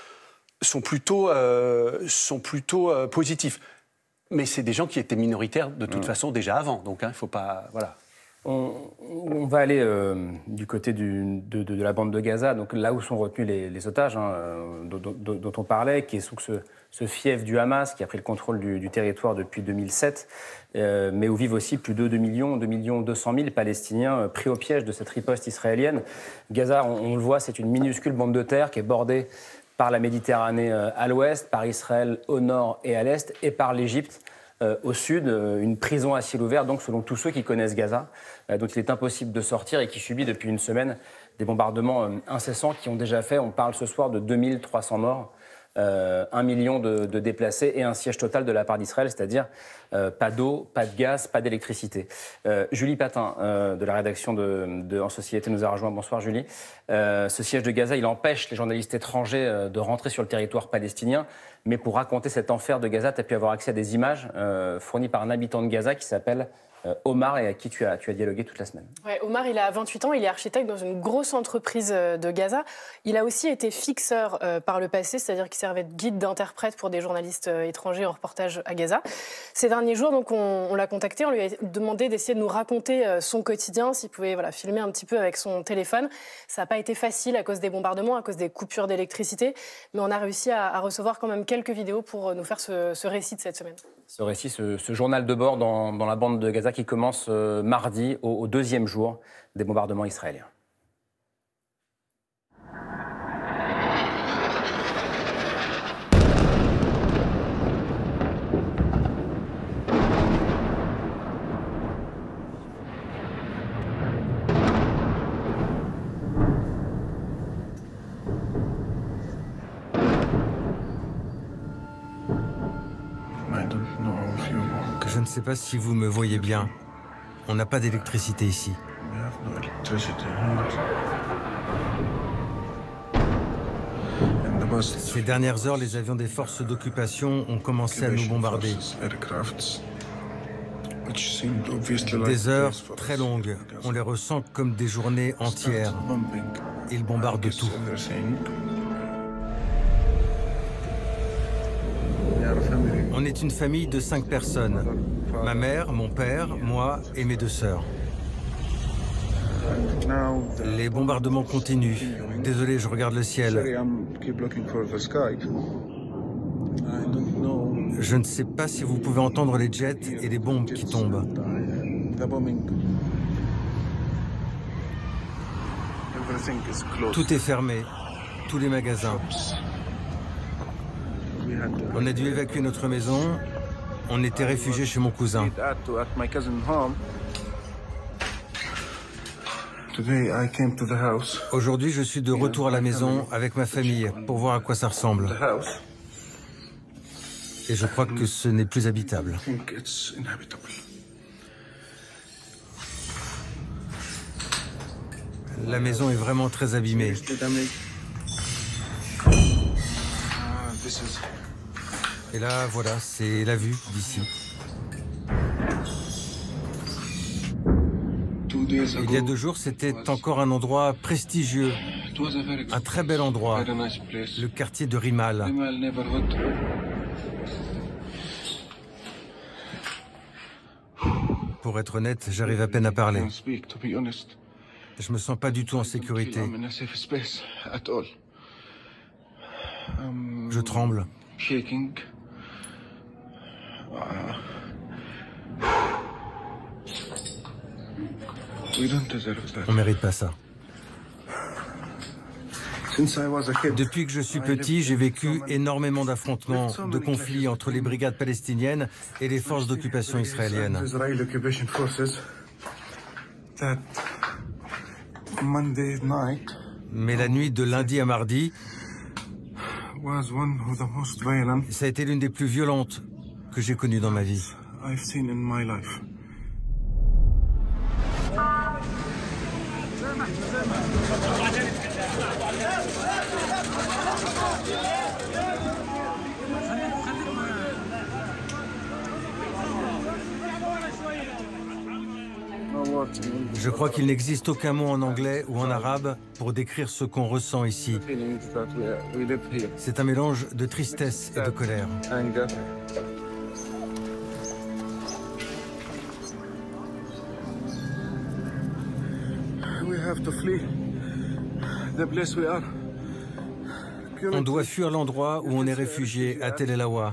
positifs. Mais c'est des gens qui étaient minoritaires de toute façon déjà avant. Donc, il ne faut pas... Voilà. On va aller du côté de la bande de Gaza, donc là où sont retenus les otages dont on parlait, qui est sous ce fief du Hamas, qui a pris le contrôle du territoire depuis 2007, mais où vivent aussi plus de 2 200 000 Palestiniens pris au piège de cette riposte israélienne. Gaza, on le voit, c'est une minuscule bande de terre qui est bordée par la Méditerranée à l'ouest, par Israël au nord et à l'est, et par l'Égypte au sud, une prison à ciel ouvert, donc selon tous ceux qui connaissent Gaza, dont il est impossible de sortir et qui subit depuis une semaine des bombardements incessants qui ont déjà fait, on parle ce soir de 2300 morts, 1 million de déplacés et un siège total de la part d'Israël, c'est-à-dire pas d'eau, pas de gaz, pas d'électricité. Julie Patin, de la rédaction de En Société, nous a rejoint. Bonsoir Julie. Ce siège de Gaza, il empêche les journalistes étrangers de rentrer sur le territoire palestinien. Mais pour raconter cet enfer de Gaza, tu as pu avoir accès à des images fournies par un habitant de Gaza qui s'appelle Omar et à qui tu as dialogué toute la semaine. Ouais, Omar, il a 28 ans, il est architecte dans une grosse entreprise de Gaza. Il a aussi été fixeur par le passé, c'est-à-dire qu'il servait de guide d'interprète pour des journalistes étrangers en reportage à Gaza. Ces derniers jours, donc, on l'a contacté, on lui a demandé d'essayer de nous raconter son quotidien, s'il pouvait filmer un petit peu avec son téléphone. Ça n'a pas été facile à cause des bombardements, à cause des coupures d'électricité, mais on a réussi à recevoir quand même quelques vidéos pour nous faire ce récit de cette semaine. Ce récit, ce journal de bord dans la bande de Gaza qui commence mardi, au deuxième jour des bombardements israéliens. Je ne sais pas si vous me voyez bien. On n'a pas d'électricité ici. Ces dernières heures, les avions des forces d'occupation ont commencé à nous bombarder. Des heures très longues. On les ressent comme des journées entières. Ils bombardent tout. On est une famille de 5 personnes. Ma mère, mon père, moi et mes 2 sœurs. Les bombardements continuent. Désolé, je regarde le ciel. Je ne sais pas si vous pouvez entendre les jets et les bombes qui tombent. Tout est fermé, tous les magasins. On a dû évacuer notre maison. On était réfugiés chez mon cousin. Aujourd'hui, je suis de retour à la maison avec ma famille pour voir à quoi ça ressemble. Et je crois que ce n'est plus habitable. La maison est vraiment très abîmée. Et là, voilà, c'est la vue d'ici. Il y a 2 jours, c'était encore un endroit prestigieux, un très bel endroit, le quartier de Rimal. Pour être honnête, j'arrive à peine à parler. Je me sens pas du tout en sécurité. Je tremble. On mérite pas ça. Depuis que je suis petit, j'ai vécu énormément d'affrontements, de conflits entre les brigades palestiniennes et les forces d'occupation israéliennes. Mais la nuit de lundi à mardi, ça a été l'une des plus violentes que j'ai connues dans ma vie. Je crois qu'il n'existe aucun mot en anglais ou en arabe pour décrire ce qu'on ressent ici. C'est un mélange de tristesse et de colère. On doit fuir l'endroit où on est réfugié, à Tel El Hawa.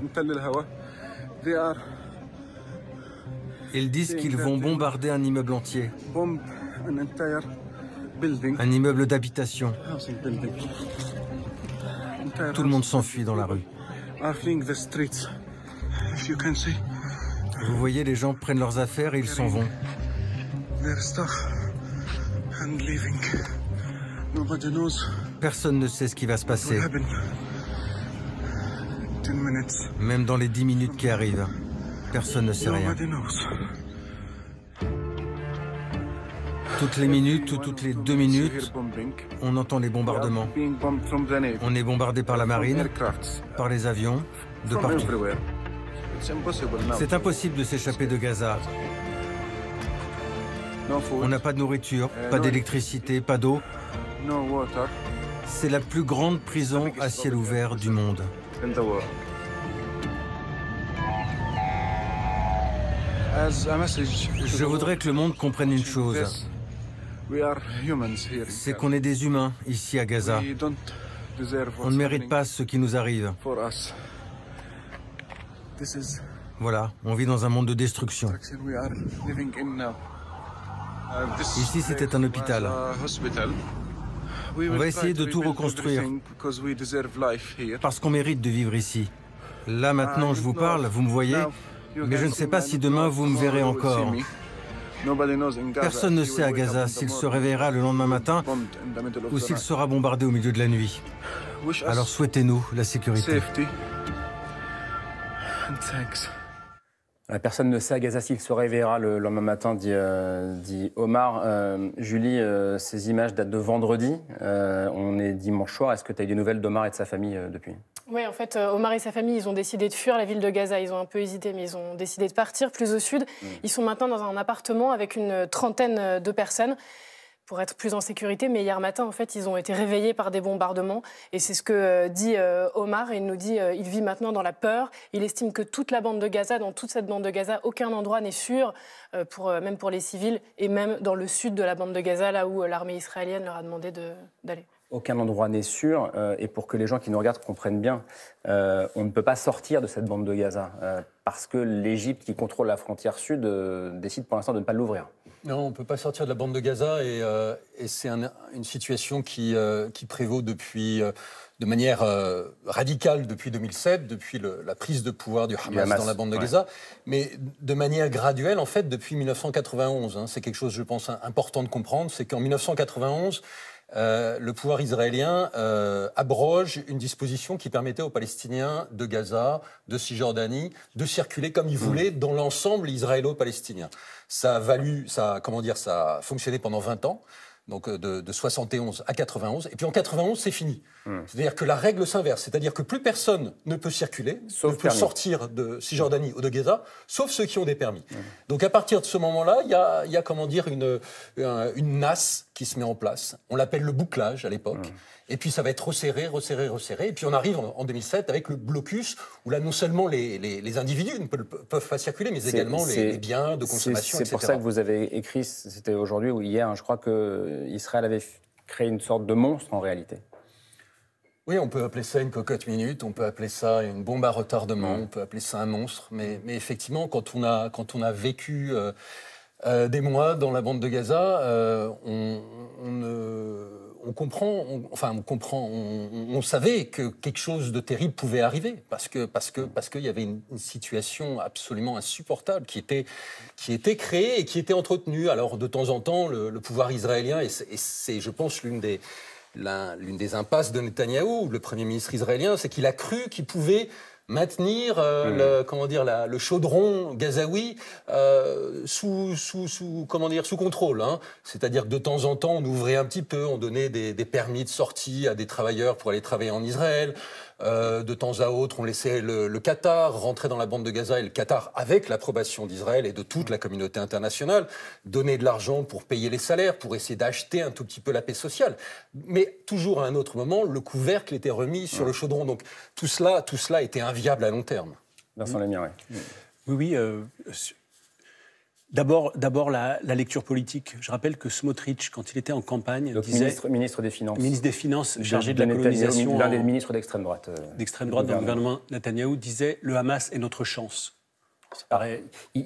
Ils disent qu'ils vont bombarder un immeuble entier. Un immeuble d'habitation. Tout le monde s'enfuit dans la rue. Vous voyez, les gens prennent leurs affaires et ils s'en vont. Personne ne sait ce qui va se passer. Même dans les 10 minutes qui arrivent, personne ne sait rien. Toutes les minutes ou toutes les 2 minutes, on entend les bombardements. On est bombardé par la marine, par les avions, de partout. C'est impossible de s'échapper de Gaza. On n'a pas de nourriture, pas d'électricité, pas d'eau. C'est la plus grande prison à ciel ouvert du monde. Je voudrais que le monde comprenne une chose. C'est qu'on est des humains ici à Gaza. On ne mérite pas ce qui nous arrive. Voilà, on vit dans un monde de destruction. Ici, c'était un hôpital. On va essayer de tout reconstruire, parce qu'on mérite de vivre ici. Là, maintenant, je vous parle, vous me voyez, mais je ne sais pas si demain, vous me verrez encore. Personne ne sait à Gaza s'il se réveillera le lendemain matin ou s'il sera bombardé au milieu de la nuit. Alors souhaitez-nous la sécurité. Personne ne sait à Gaza s'il se réveillera le lendemain matin, dit Omar. Julie, ces images datent de vendredi. On est dimanche soir. Est-ce que tu as eu des nouvelles d'Omar et de sa famille depuis ? Oui, en fait, Omar et sa famille, ils ont décidé de fuir la ville de Gaza. Ils ont un peu hésité, mais ils ont décidé de partir plus au sud. Ils sont maintenant dans un appartement avec une trentaine de personnes pour être plus en sécurité. Mais hier matin, en fait, ils ont été réveillés par des bombardements. Et c'est ce que dit Omar. Il nous dit qu'il vit maintenant dans la peur. Il estime que toute la bande de Gaza, dans toute cette bande de Gaza, aucun endroit n'est sûr, même pour les civils, et même dans le sud de la bande de Gaza, là où l'armée israélienne leur a demandé d'aller. Aucun endroit n'est sûr, et pour que les gens qui nous regardent comprennent bien, on ne peut pas sortir de cette bande de Gaza, parce que l'Égypte, qui contrôle la frontière sud, décide pour l'instant de ne pas l'ouvrir. Non, on ne peut pas sortir de la bande de Gaza, et c'est une situation qui prévaut depuis, de manière radicale depuis 2007, depuis la prise de pouvoir du Hamas dans la bande de Gaza, mais de manière graduelle, en fait, depuis 1991. C'est quelque chose, je pense, important de comprendre, c'est qu'en 1991, le pouvoir israélien abroge une disposition qui permettait aux Palestiniens de Gaza, de Cisjordanie, de circuler comme ils voulaient dans l'ensemble israélo-palestinien. Ça a fonctionné pendant 20 ans, donc de 71 à 91, et puis en 91, c'est fini. C'est-à-dire que la règle s'inverse, c'est-à-dire que plus personne ne peut circuler, ne peut sortir de Cisjordanie ou de Gaza, sauf ceux qui ont des permis. Donc à partir de ce moment-là, il y a comment dire, une nasse qui se met en place. On l'appelle le bouclage à l'époque. Et puis ça va être resserré. Et puis on arrive en 2007 avec le blocus, où là non seulement les individus ne peuvent pas circuler, mais également les biens de consommation, etc. C'est pour ça que vous avez écrit, c'était aujourd'hui ou hier, je crois qu'Israël avait créé une sorte de monstre en réalité. Oui, on peut appeler ça une cocotte minute, on peut appeler ça une bombe à retardement, on peut appeler ça un monstre. Mais effectivement, quand on a vécu des mois dans la bande de Gaza, on savait que quelque chose de terrible pouvait arriver parce qu'il y avait une situation absolument insupportable qui était créée et qui était entretenue. Alors de temps en temps, le pouvoir israélien, et c'est je pense l'une des impasses de Netanyahou, le Premier ministre israélien, c'est qu'il a cru qu'il pouvait maintenir le chaudron gazaoui sous contrôle. Hein. C'est-à-dire que de temps en temps, on ouvrait un petit peu, on donnait des permis de sortie à des travailleurs pour aller travailler en Israël. De temps à autre, on laissait le Qatar rentrer dans la bande de Gaza, et le Qatar, avec l'approbation d'Israël et de toute la communauté internationale, donnait de l'argent pour payer les salaires, pour essayer d'acheter un tout petit peu la paix sociale. Mais toujours à un autre moment, le couvercle était remis sur le chaudron. Donc tout cela était inviable à long terme. Vincent Lemire, oui. D'abord, la lecture politique. Je rappelle que Smotrich, quand il était en campagne, disait... Ministre des Finances. Ministre des Finances, chargé de la colonisation... L'un des ministres d'extrême droite. D'extrême droite dans le gouvernement Netanyahou, disait « Le Hamas est notre chance ». Ça paraît,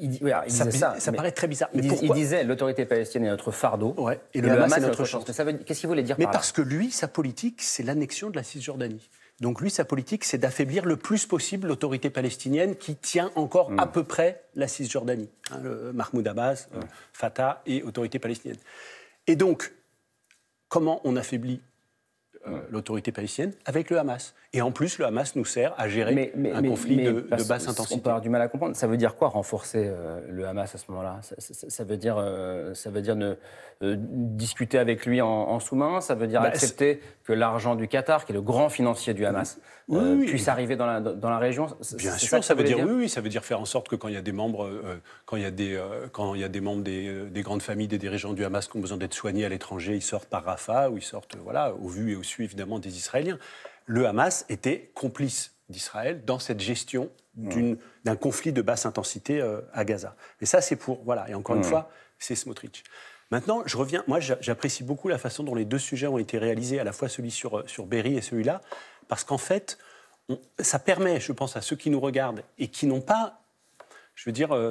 ça paraît très bizarre. Mais il disait l'autorité palestinienne est notre fardeau, et le Hamas est notre chance. Qu'est-ce qu'il voulait dire par là ? Parce que lui, sa politique, c'est l'annexion de la Cisjordanie. Donc lui, sa politique, c'est d'affaiblir le plus possible l'autorité palestinienne qui tient encore à peu près la Cisjordanie. Le Mahmoud Abbas, Fatah et autorité palestinienne. Et donc, comment on affaiblit l'autorité palestinienne? Avec le Hamas. Et en plus, le Hamas nous sert à gérer un conflit de basse intensité. On peut avoir du mal à comprendre. Ça veut dire quoi, renforcer le Hamas à ce moment-là? Ça veut dire discuter avec lui en sous-main? Ça veut dire accepter que l'argent du Qatar, qui est le grand financier du Hamas, puisse arriver dans la région? Bien sûr, ça veut dire ça veut dire faire en sorte que quand il y a des membres, quand il y a des membres des grandes familles des dirigeants du Hamas qui ont besoin d'être soignés à l'étranger, ils sortent par Rafah, ou ils sortent au vu et au su évidemment des Israéliens. Le Hamas était complice d'Israël dans cette gestion d'un conflit de basse intensité à Gaza. Et ça, c'est pour... Voilà, et encore une fois, c'est Smotrich. Maintenant, je reviens... Moi, j'apprécie beaucoup la façon dont les deux sujets ont été réalisés, à la fois celui sur Berry et celui-là, parce qu'en fait, ça permet, je pense, à ceux qui nous regardent et qui n'ont pas, je veux dire,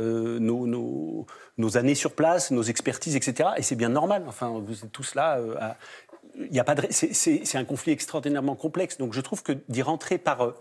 nos années sur place, nos expertises, etc. Et c'est bien normal. Enfin, vous êtes tous là... Il y a pas de... c'est un conflit extraordinairement complexe. Donc je trouve que d'y rentrer par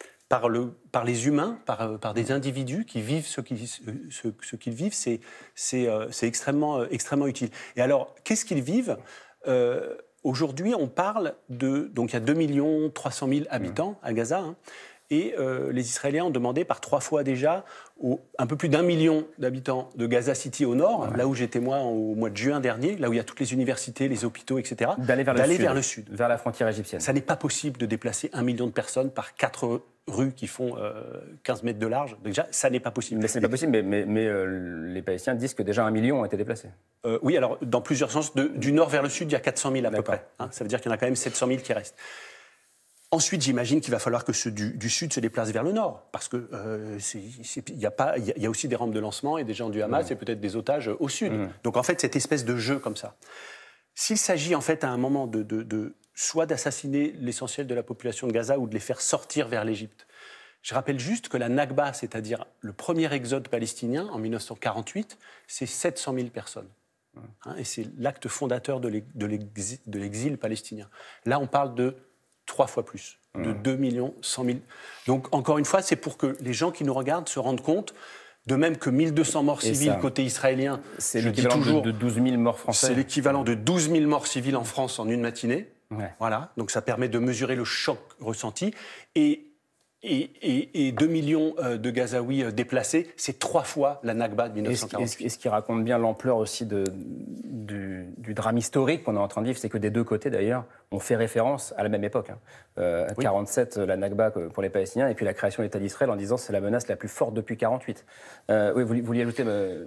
les humains, par des individus qui vivent ce qu'ils vivent, c'est extrêmement utile. Et alors, qu'est-ce qu'ils vivent ? Aujourd'hui, on parle de... Donc il y a 2 300 000 habitants à Gaza, et les Israéliens ont demandé par 3 fois déjà aux un peu plus d'1 million d'habitants de Gaza City au nord, là où j'étais moi au mois de juin dernier, là où il y a toutes les universités, les hôpitaux, etc., d'aller vers le sud, vers la frontière égyptienne. Ça n'est pas possible de déplacer 1 million de personnes par 4 rues qui font 15 mètres de large. Déjà, ça n'est pas possible. Mais c'est pas possible, mais les Palestiniens disent que déjà 1 million ont été déplacés. Oui, alors dans plusieurs sens, du nord vers le sud, il y a 400 000 à peu près. Ça veut dire qu'il y en a quand même 700 000 qui restent. Ensuite, j'imagine qu'il va falloir que ceux du sud se déplacent vers le nord, parce que il y a aussi des rampes de lancement et des gens du Hamas et peut-être des otages au sud. Donc en fait, cette espèce de jeu comme ça. S'il s'agit en fait à un moment soit d'assassiner l'essentiel de la population de Gaza ou de les faire sortir vers l'Égypte. Je rappelle juste que la Nakba, c'est-à-dire le premier exode palestinien en 1948, c'est 700 000 personnes. Et c'est l'acte fondateur de l'exil palestinien. Là, on parle de 3 fois plus, de 2 100 000. Donc, encore une fois, c'est pour que les gens qui nous regardent se rendent compte, de même que 1200 morts civils côté israélien, c'est l'équivalent de 12 000 morts français. C'est l'équivalent de 12 000 morts civils en France en une matinée. Voilà, donc ça permet de mesurer le choc ressenti. Et 2 millions de Gazaouis déplacés, c'est 3 fois la Nakba de 1948. Et ce qui raconte bien l'ampleur aussi du drame historique qu'on est en train de vivre, c'est que des deux côtés, d'ailleurs, on fait référence à la même époque. 47, la Nakba pour les Palestiniens, et puis la création de l'État d'Israël en disant que c'est la menace la plus forte depuis 48. Oui, vous vouliez ajouter,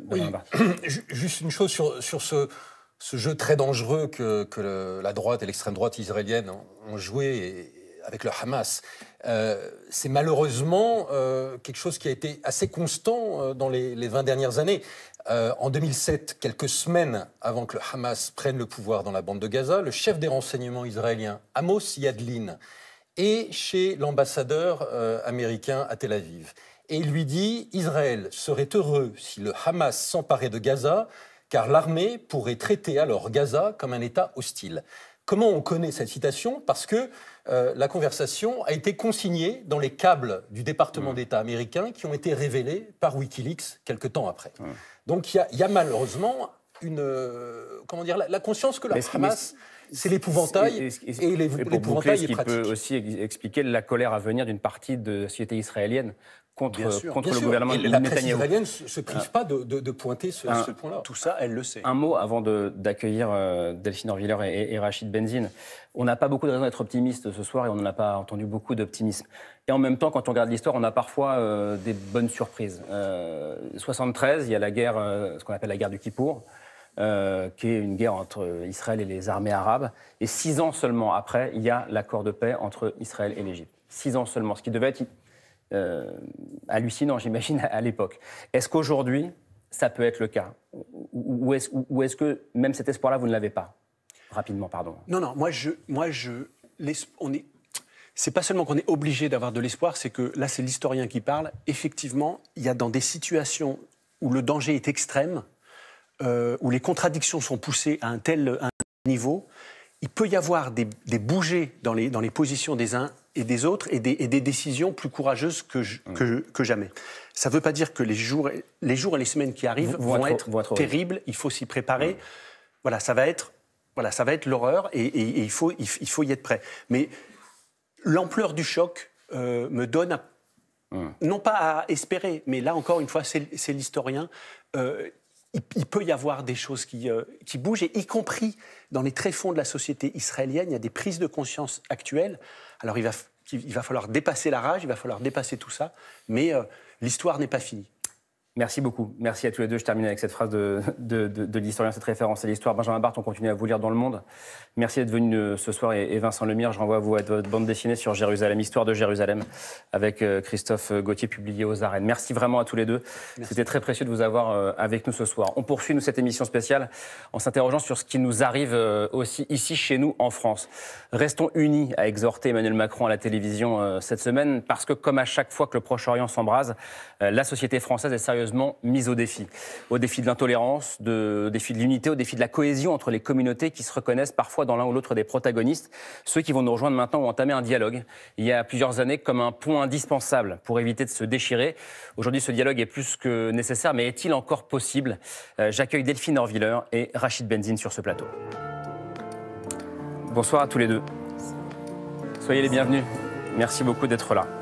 Juste une chose sur ce jeu très dangereux que la droite et l'extrême droite israélienne ont joué avec le Hamas. C'est malheureusement quelque chose qui a été assez constant dans les 20 dernières années. En 2007, quelques semaines avant que le Hamas prenne le pouvoir dans la bande de Gaza, le chef des renseignements israéliens, Amos Yadlin, est chez l'ambassadeur américain à Tel Aviv. Et il lui dit « Israël serait heureux si le Hamas s'emparait de Gaza, car l'armée pourrait traiter alors Gaza comme un État hostile ». Comment on connaît cette citation ? Parce que la conversation a été consignée dans les câbles du département d'État américain qui ont été révélés par Wikileaks quelque temps après. Donc il y a malheureusement la conscience que le Hamas C'est l'épouvantail et l'épouvantail est pratique. Ce qui peut aussi expliquer la colère à venir d'une partie de la société israélienne contre le gouvernement de Netanyahou. La presse israélienne ne se prive pas de pointer ce point-là. Tout ça, elle le sait. Un mot avant d'accueillir Delphine Orwiller et Rachid Benzine. On n'a pas beaucoup de raisons d'être optimiste ce soir et on n'en a pas entendu beaucoup d'optimisme. Et en même temps, quand on regarde l'histoire, on a parfois des bonnes surprises. 73, il y a la guerre, ce qu'on appelle la guerre du Kippour, qui est une guerre entre Israël et les armées arabes. Et 6 ans seulement après, il y a l'accord de paix entre Israël et l'Égypte. 6 ans seulement, ce qui devait être hallucinant, j'imagine, à l'époque. Est-ce qu'aujourd'hui, ça peut être le cas? Ou est-ce que même cet espoir-là, vous ne l'avez pas? Rapidement, pardon. Non, c'est pas seulement qu'on est obligé d'avoir de l'espoir, c'est que là, c'est l'historien qui parle. Effectivement, il y a dans des situations où le danger est extrême, où les contradictions sont poussées à un tel niveau, il peut y avoir des bougées dans les positions des uns et des autres et des décisions plus courageuses que jamais. Ça ne veut pas dire que les jours et les semaines qui arrivent vont être terribles, il faut s'y préparer. Voilà, ça va être l'horreur et il faut y être prêt. Mais l'ampleur du choc me donne, non pas à espérer, mais là encore une fois, c'est l'historien. Il peut y avoir des choses qui bougent, et y compris dans les tréfonds de la société israélienne, il y a des prises de conscience actuelles. Alors il va falloir dépasser la rage, il va falloir dépasser tout ça, mais l'histoire n'est pas finie. Merci beaucoup. Merci à tous les deux. Je termine avec cette phrase de l'historien, cette référence à l'histoire. Benjamin Barthes, on continue à vous lire dans Le Monde. Merci d'être venu ce soir. Et Vincent Lemire, je renvoie à vous à votre bande dessinée sur Jérusalem, Histoire de Jérusalem, avec Christophe Gauthier, publié aux Arènes. Merci vraiment à tous les deux. C'était très précieux de vous avoir avec nous ce soir. On poursuit, nous, cette émission spéciale en s'interrogeant sur ce qui nous arrive aussi ici, chez nous, en France. Restons unis, a exhorté Emmanuel Macron à la télévision cette semaine, parce que, comme à chaque fois que le Proche-Orient s'embrase, la société française est sérieusement mise au défi de l'intolérance, au défi de l'unité, au défi de la cohésion entre les communautés qui se reconnaissent parfois dans l'un ou l'autre des protagonistes. Ceux qui vont nous rejoindre maintenant ont entamé un dialogue il y a plusieurs années comme un point indispensable pour éviter de se déchirer. Aujourd'hui, ce dialogue est plus que nécessaire, mais est-il encore possible? J'accueille Delphine Orwiller et Rachid Benzine sur ce plateau. Bonsoir à tous les deux. Soyez les bienvenus. Merci beaucoup d'être là.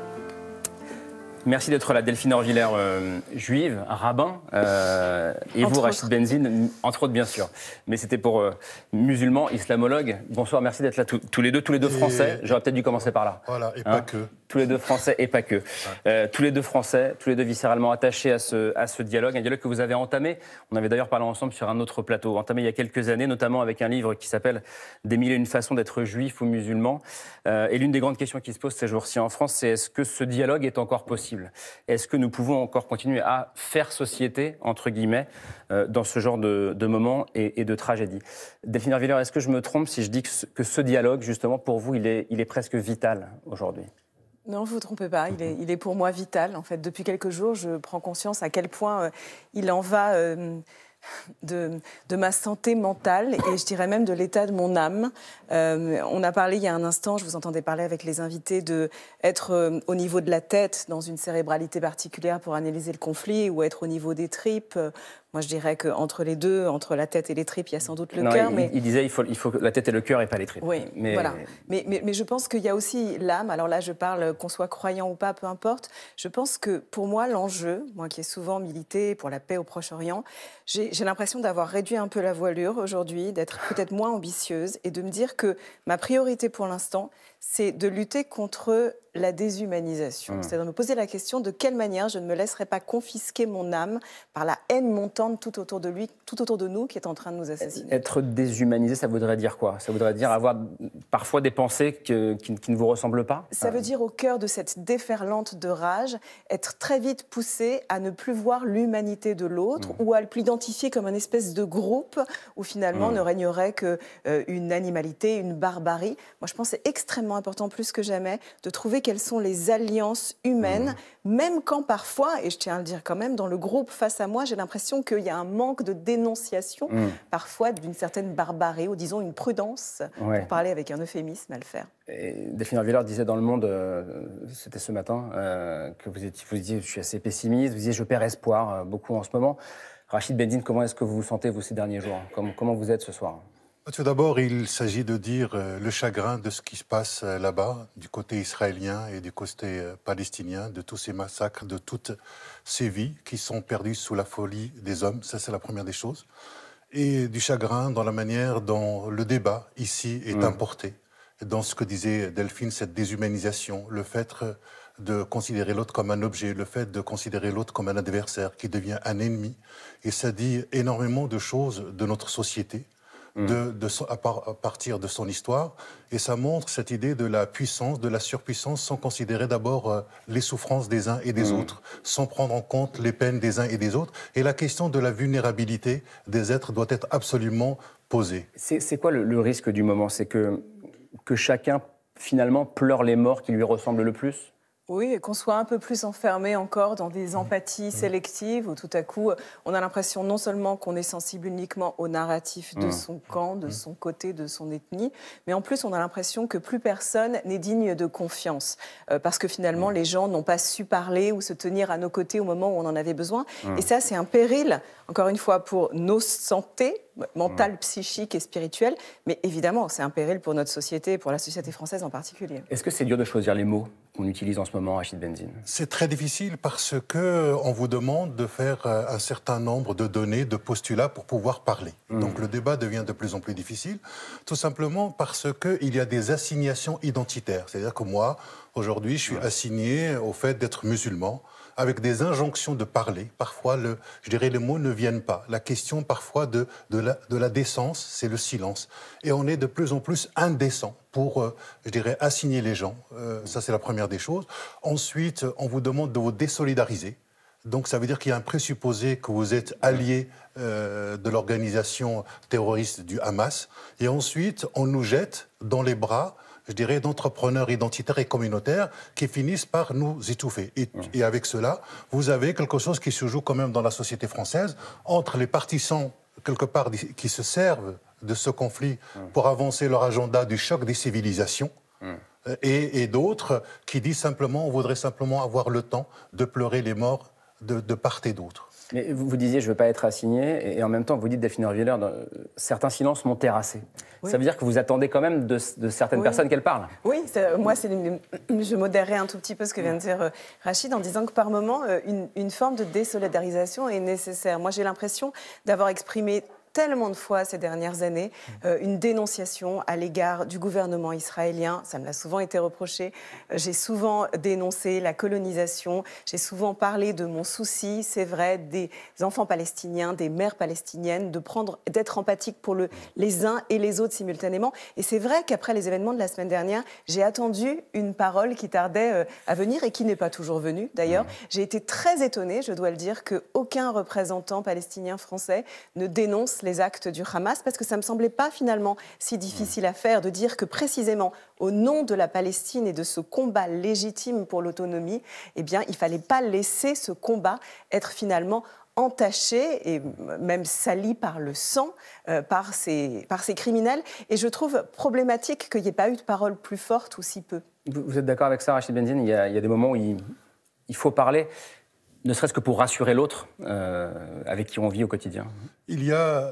Merci d'être là, Delphine Orwiller, juive, rabbin, et vous, Rachid Benzine, entre autres, bien sûr. Mais c'était pour musulmans, islamologues. Bonsoir, merci d'être là tous les deux français. J'aurais peut-être dû commencer par là. Voilà, et pas que. Tous les deux français et pas que. Tous les deux français, tous les deux viscéralement attachés à ce dialogue. Un dialogue que vous avez entamé. On avait d'ailleurs parlé ensemble sur un autre plateau, entamé il y a quelques années, notamment avec un livre qui s'appelle « Des mille et une façons d'être juif ou musulman ». Et l'une des grandes questions qui se posent ces jours-ci en France, c'est est-ce que ce dialogue est encore possible? Est-ce que nous pouvons encore continuer à faire société, entre guillemets, dans ce genre de moments et de tragédies? Delphine Orwiller, est-ce que je me trompe si je dis que ce dialogue, justement, pour vous, il est presque vital aujourd'hui? Non, vous ne vous trompez pas, il est pour moi vital. En fait, depuis quelques jours, je prends conscience à quel point il en va de ma santé mentale et je dirais même de l'état de mon âme. On a parlé il y a un instant, je vous entendais parler avec les invités, d'être au niveau de la tête, dans une cérébralité particulière pour analyser le conflit, ou être au niveau des tripes. Moi, je dirais qu'entre les deux, entre la tête et les tripes, il y a sans doute le cœur. Il disait il faut la tête et le cœur et pas les tripes. Oui, voilà. Mais je pense qu'il y a aussi l'âme. Alors là, je parle qu'on soit croyant ou pas, peu importe. Je pense que pour moi, l'enjeu, moi qui ai souvent milité pour la paix au Proche-Orient, j'ai l'impression d'avoir réduit un peu la voilure aujourd'hui, d'être peut-être moins ambitieuse et de me dire que ma priorité pour l'instant, c'est de lutter contre la déshumanisation. C'est de me poser la question de quelle manière je ne me laisserai pas confisquer mon âme par la haine montante tout autour de nous qui est en train de nous assassiner. Être déshumanisé, ça voudrait dire quoi? Ça voudrait dire avoir parfois des pensées qui ne vous ressemblent pas? Ça veut dire, au cœur de cette déferlante de rage, être très vite poussé à ne plus voir l'humanité de l'autre ou à l'identifier comme une espèce de groupe où finalement ne régnerait qu'une animalité, une barbarie. Moi, je pense que c'est extrêmement important, plus que jamais, de trouver quelles sont les alliances humaines, même quand parfois, et je tiens à le dire quand même, dans le groupe face à moi, j'ai l'impression qu'il y a un manque de dénonciation, parfois d'une certaine barbarie, ou disons une prudence, pour parler avec un euphémisme à le faire. Et Delphine Orwiller disait dans Le Monde, c'était ce matin, que vous disiez, je suis assez pessimiste, vous disiez, je perds espoir beaucoup en ce moment. Rachid Benzine, comment est-ce que vous vous sentez, vous, ces derniers jours? Comment vous êtes ce soir? Tout d'abord, il s'agit de dire le chagrin de ce qui se passe là-bas, du côté israélien et du côté palestinien, de tous ces massacres, de toutes ces vies qui sont perdues sous la folie des hommes. Ça, c'est la première des choses. Et du chagrin dans la manière dont le débat ici est importé, dans ce que disait Delphine, cette déshumanisation, le fait de considérer l'autre comme un objet, le fait de considérer l'autre comme un adversaire qui devient un ennemi. Et ça dit énormément de choses de notre société, à partir de son histoire. Et ça montre cette idée de la puissance, de la surpuissance, sans considérer d'abord les souffrances des uns et des autres, sans prendre en compte les peines des uns et des autres. Et la question de la vulnérabilité des êtres doit être absolument posée. C'est quoi le risque du moment? C'est que chacun, finalement, pleure les morts qui lui ressemblent le plus? Oui, et qu'on soit un peu plus enfermé encore dans des empathies sélectives où tout à coup, on a l'impression non seulement qu'on est sensible uniquement au narratif de son camp, de son côté, de son ethnie, mais en plus, on a l'impression que plus personne n'est digne de confiance. Parce que finalement, les gens n'ont pas su parler ou se tenir à nos côtés au moment où on en avait besoin. Et ça, c'est un péril, encore une fois, pour nos santé mentale, psychique et spirituelle, mais évidemment, c'est un péril pour notre société, pour la société française en particulier. Est-ce que c'est dur de choisir les mots qu'on utilise en ce moment, Rachid Benzine? C'est très difficile parce qu'on vous demande de faire un certain nombre de données, de postulats pour pouvoir parler. Donc le débat devient de plus en plus difficile, tout simplement parce qu'il y a des assignations identitaires. C'est-à-dire que moi, aujourd'hui, je suis assigné au fait d'être musulman, avec des injonctions de parler. Parfois, je dirais, les mots ne viennent pas. La question, parfois, de la décence, c'est le silence. Et on est de plus en plus indécent pour, je dirais, assigner les gens. Ça, c'est la première des choses. Ensuite, on vous demande de vous désolidariser. Donc, ça veut dire qu'il y a un présupposé que vous êtes allié de l'organisation terroriste du Hamas. Et ensuite, on nous jette dans les bras, je dirais, d'entrepreneurs identitaires et communautaires qui finissent par nous étouffer. Et avec cela, vous avez quelque chose qui se joue quand même dans la société française, entre les partisans, quelque part, qui se servent de ce conflit pour avancer leur agenda du choc des civilisations, et d'autres qui disent simplement, on voudrait simplement avoir le temps de pleurer les morts de part et d'autre. Mais vous disiez, je ne veux pas être assigné, et en même temps, vous dites, Delphine Orviller, certains silences m'ont terrassé. Oui. Ça veut dire que vous attendez quand même de certaines personnes qu'elles parlent? Oui, moi, je modérerais un tout petit peu ce que vient de dire Rachid en disant que par moment, une forme de désolidarisation est nécessaire. Moi, j'ai l'impression d'avoir exprimé tellement de fois ces dernières années une dénonciation à l'égard du gouvernement israélien. Ça me l'a souvent été reproché. J'ai souvent dénoncé la colonisation. J'ai souvent parlé de mon souci, c'est vrai, des enfants palestiniens, des mères palestiniennes, d'être empathique pour les uns et les autres simultanément. Et c'est vrai qu'après les événements de la semaine dernière, j'ai attendu une parole qui tardait à venir et qui n'est pas toujours venue. D'ailleurs, j'ai été très étonnée, je dois le dire, qu'aucun représentant palestinien français ne dénonce les actes du Hamas, parce que ça ne me semblait pas finalement si difficile à faire de dire que précisément au nom de la Palestine et de ce combat légitime pour l'autonomie, eh bien, il ne fallait pas laisser ce combat être finalement entaché et même sali par le sang par ces criminels. Et je trouve problématique qu'il n'y ait pas eu de parole plus forte ou si peu. Vous êtes d'accord avec ça, Rachid Benzine? Il y a des moments où il faut parler, ne serait-ce que pour rassurer l'autre avec qui on vit au quotidien. Il y a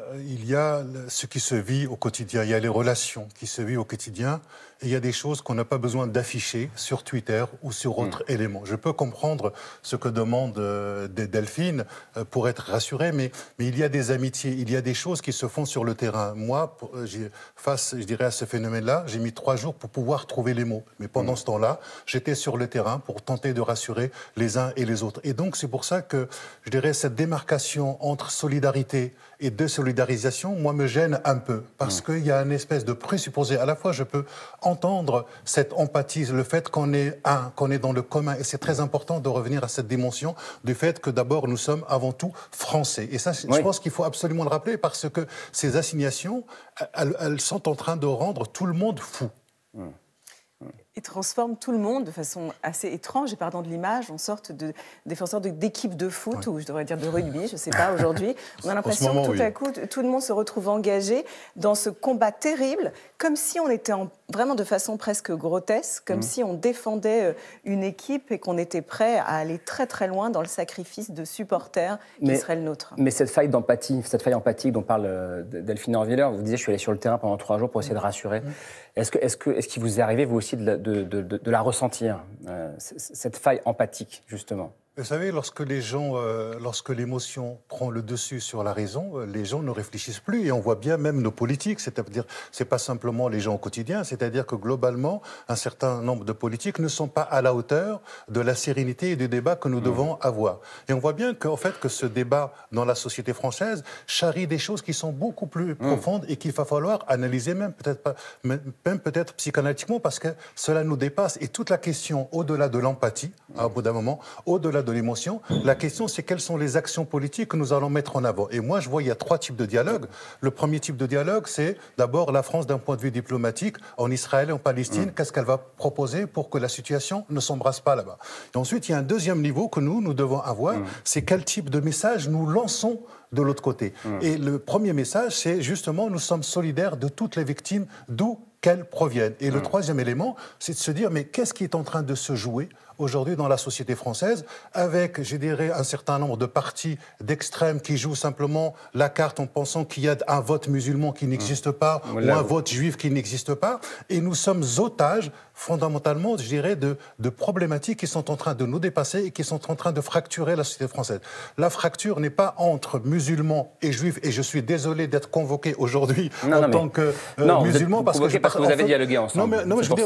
ce qui se vit au quotidien, il y a les relations qui se vivent au quotidien, et il y a des choses qu'on n'a pas besoin d'afficher sur Twitter ou sur autres éléments. Je peux comprendre ce que demande Delphine pour être rassuré, mais il y a des amitiés, il y a des choses qui se font sur le terrain. Moi, face, je dirais, à ce phénomène-là, j'ai mis 3 jours pour pouvoir trouver les mots. Mais pendant ce temps-là, j'étais sur le terrain pour tenter de rassurer les uns et les autres. Et donc, c'est pour ça que, je dirais, cette démarcation entre solidarité et désolidarisation, moi, me gêne un peu. Parce qu'il y a une espèce de présupposé. À la fois, je peux entendre cette empathie, le fait qu'on est qu'on est dans le commun. Et c'est très important de revenir à cette dimension du fait que d'abord, nous sommes avant tout français. Et ça, je pense qu'il faut absolument le rappeler parce que ces assignations, elles sont en train de rendre tout le monde fou. et transforme tout le monde de façon assez étrange, et pardon de l'image, en sorte de défenseur d'équipe de foot, ou je devrais dire de rugby, je ne sais pas, aujourd'hui. On a l'impression que tout à coup, tout le monde se retrouve engagé dans ce combat terrible, comme si on était vraiment de façon presque grotesque, comme si on défendait une équipe et qu'on était prêt à aller très très loin dans le sacrifice de supporters qui serait le nôtre. Mais cette faille d'empathie, cette faille empathique dont parle Delphine Orviller, vous disiez, je suis allée sur le terrain pendant 3 jours pour essayer de rassurer. Est-ce qu'il vous est arrivé, vous aussi, de la ressentir, cette faille empathique, justement ? Vous savez, lorsque l'émotion prend le dessus sur la raison, les gens ne réfléchissent plus. Et on voit bien même nos politiques, c'est-à-dire, c'est pas simplement les gens au quotidien, c'est-à-dire que globalement, un certain nombre de politiques ne sont pas à la hauteur de la sérénité et du débat que nous devons avoir. Et on voit bien qu'en fait, que ce débat dans la société française charrie des choses qui sont beaucoup plus profondes et qu'il va falloir analyser même peut-être psychanalytiquement, parce que cela nous dépasse. Et toute la question, au-delà de l'empathie, à bout d'un moment, au-delà de l'émotion, la question c'est quelles sont les actions politiques que nous allons mettre en avant. Et moi je vois il y a 3 types de dialogue. Le premier type de dialogue, c'est d'abord la France d'un point de vue diplomatique en Israël et en Palestine, qu'est-ce qu'elle va proposer pour que la situation ne s'embrasse pas là-bas. Et ensuite il y a un deuxième niveau que nous devons avoir, c'est quel type de message nous lançons de l'autre côté. Et le premier message, c'est justement nous sommes solidaires de toutes les victimes, d'où qu'elles proviennent. Et le troisième élément, c'est de se dire mais qu'est-ce qui est en train de se jouer aujourd'hui dans la société française, avec, je dirais, un certain nombre de partis d'extrême qui jouent simplement la carte en pensant qu'il y a un vote musulman qui n'existe pas, ou un vote juif qui n'existe pas, et nous sommes otages, fondamentalement, je dirais, de problématiques qui sont en train de nous dépasser et qui sont en train de fracturer la société française. La fracture n'est pas entre musulmans et juifs, et je suis désolé d'être convoqué aujourd'hui en tant que musulman, parce que vous avez dialogué ensemble.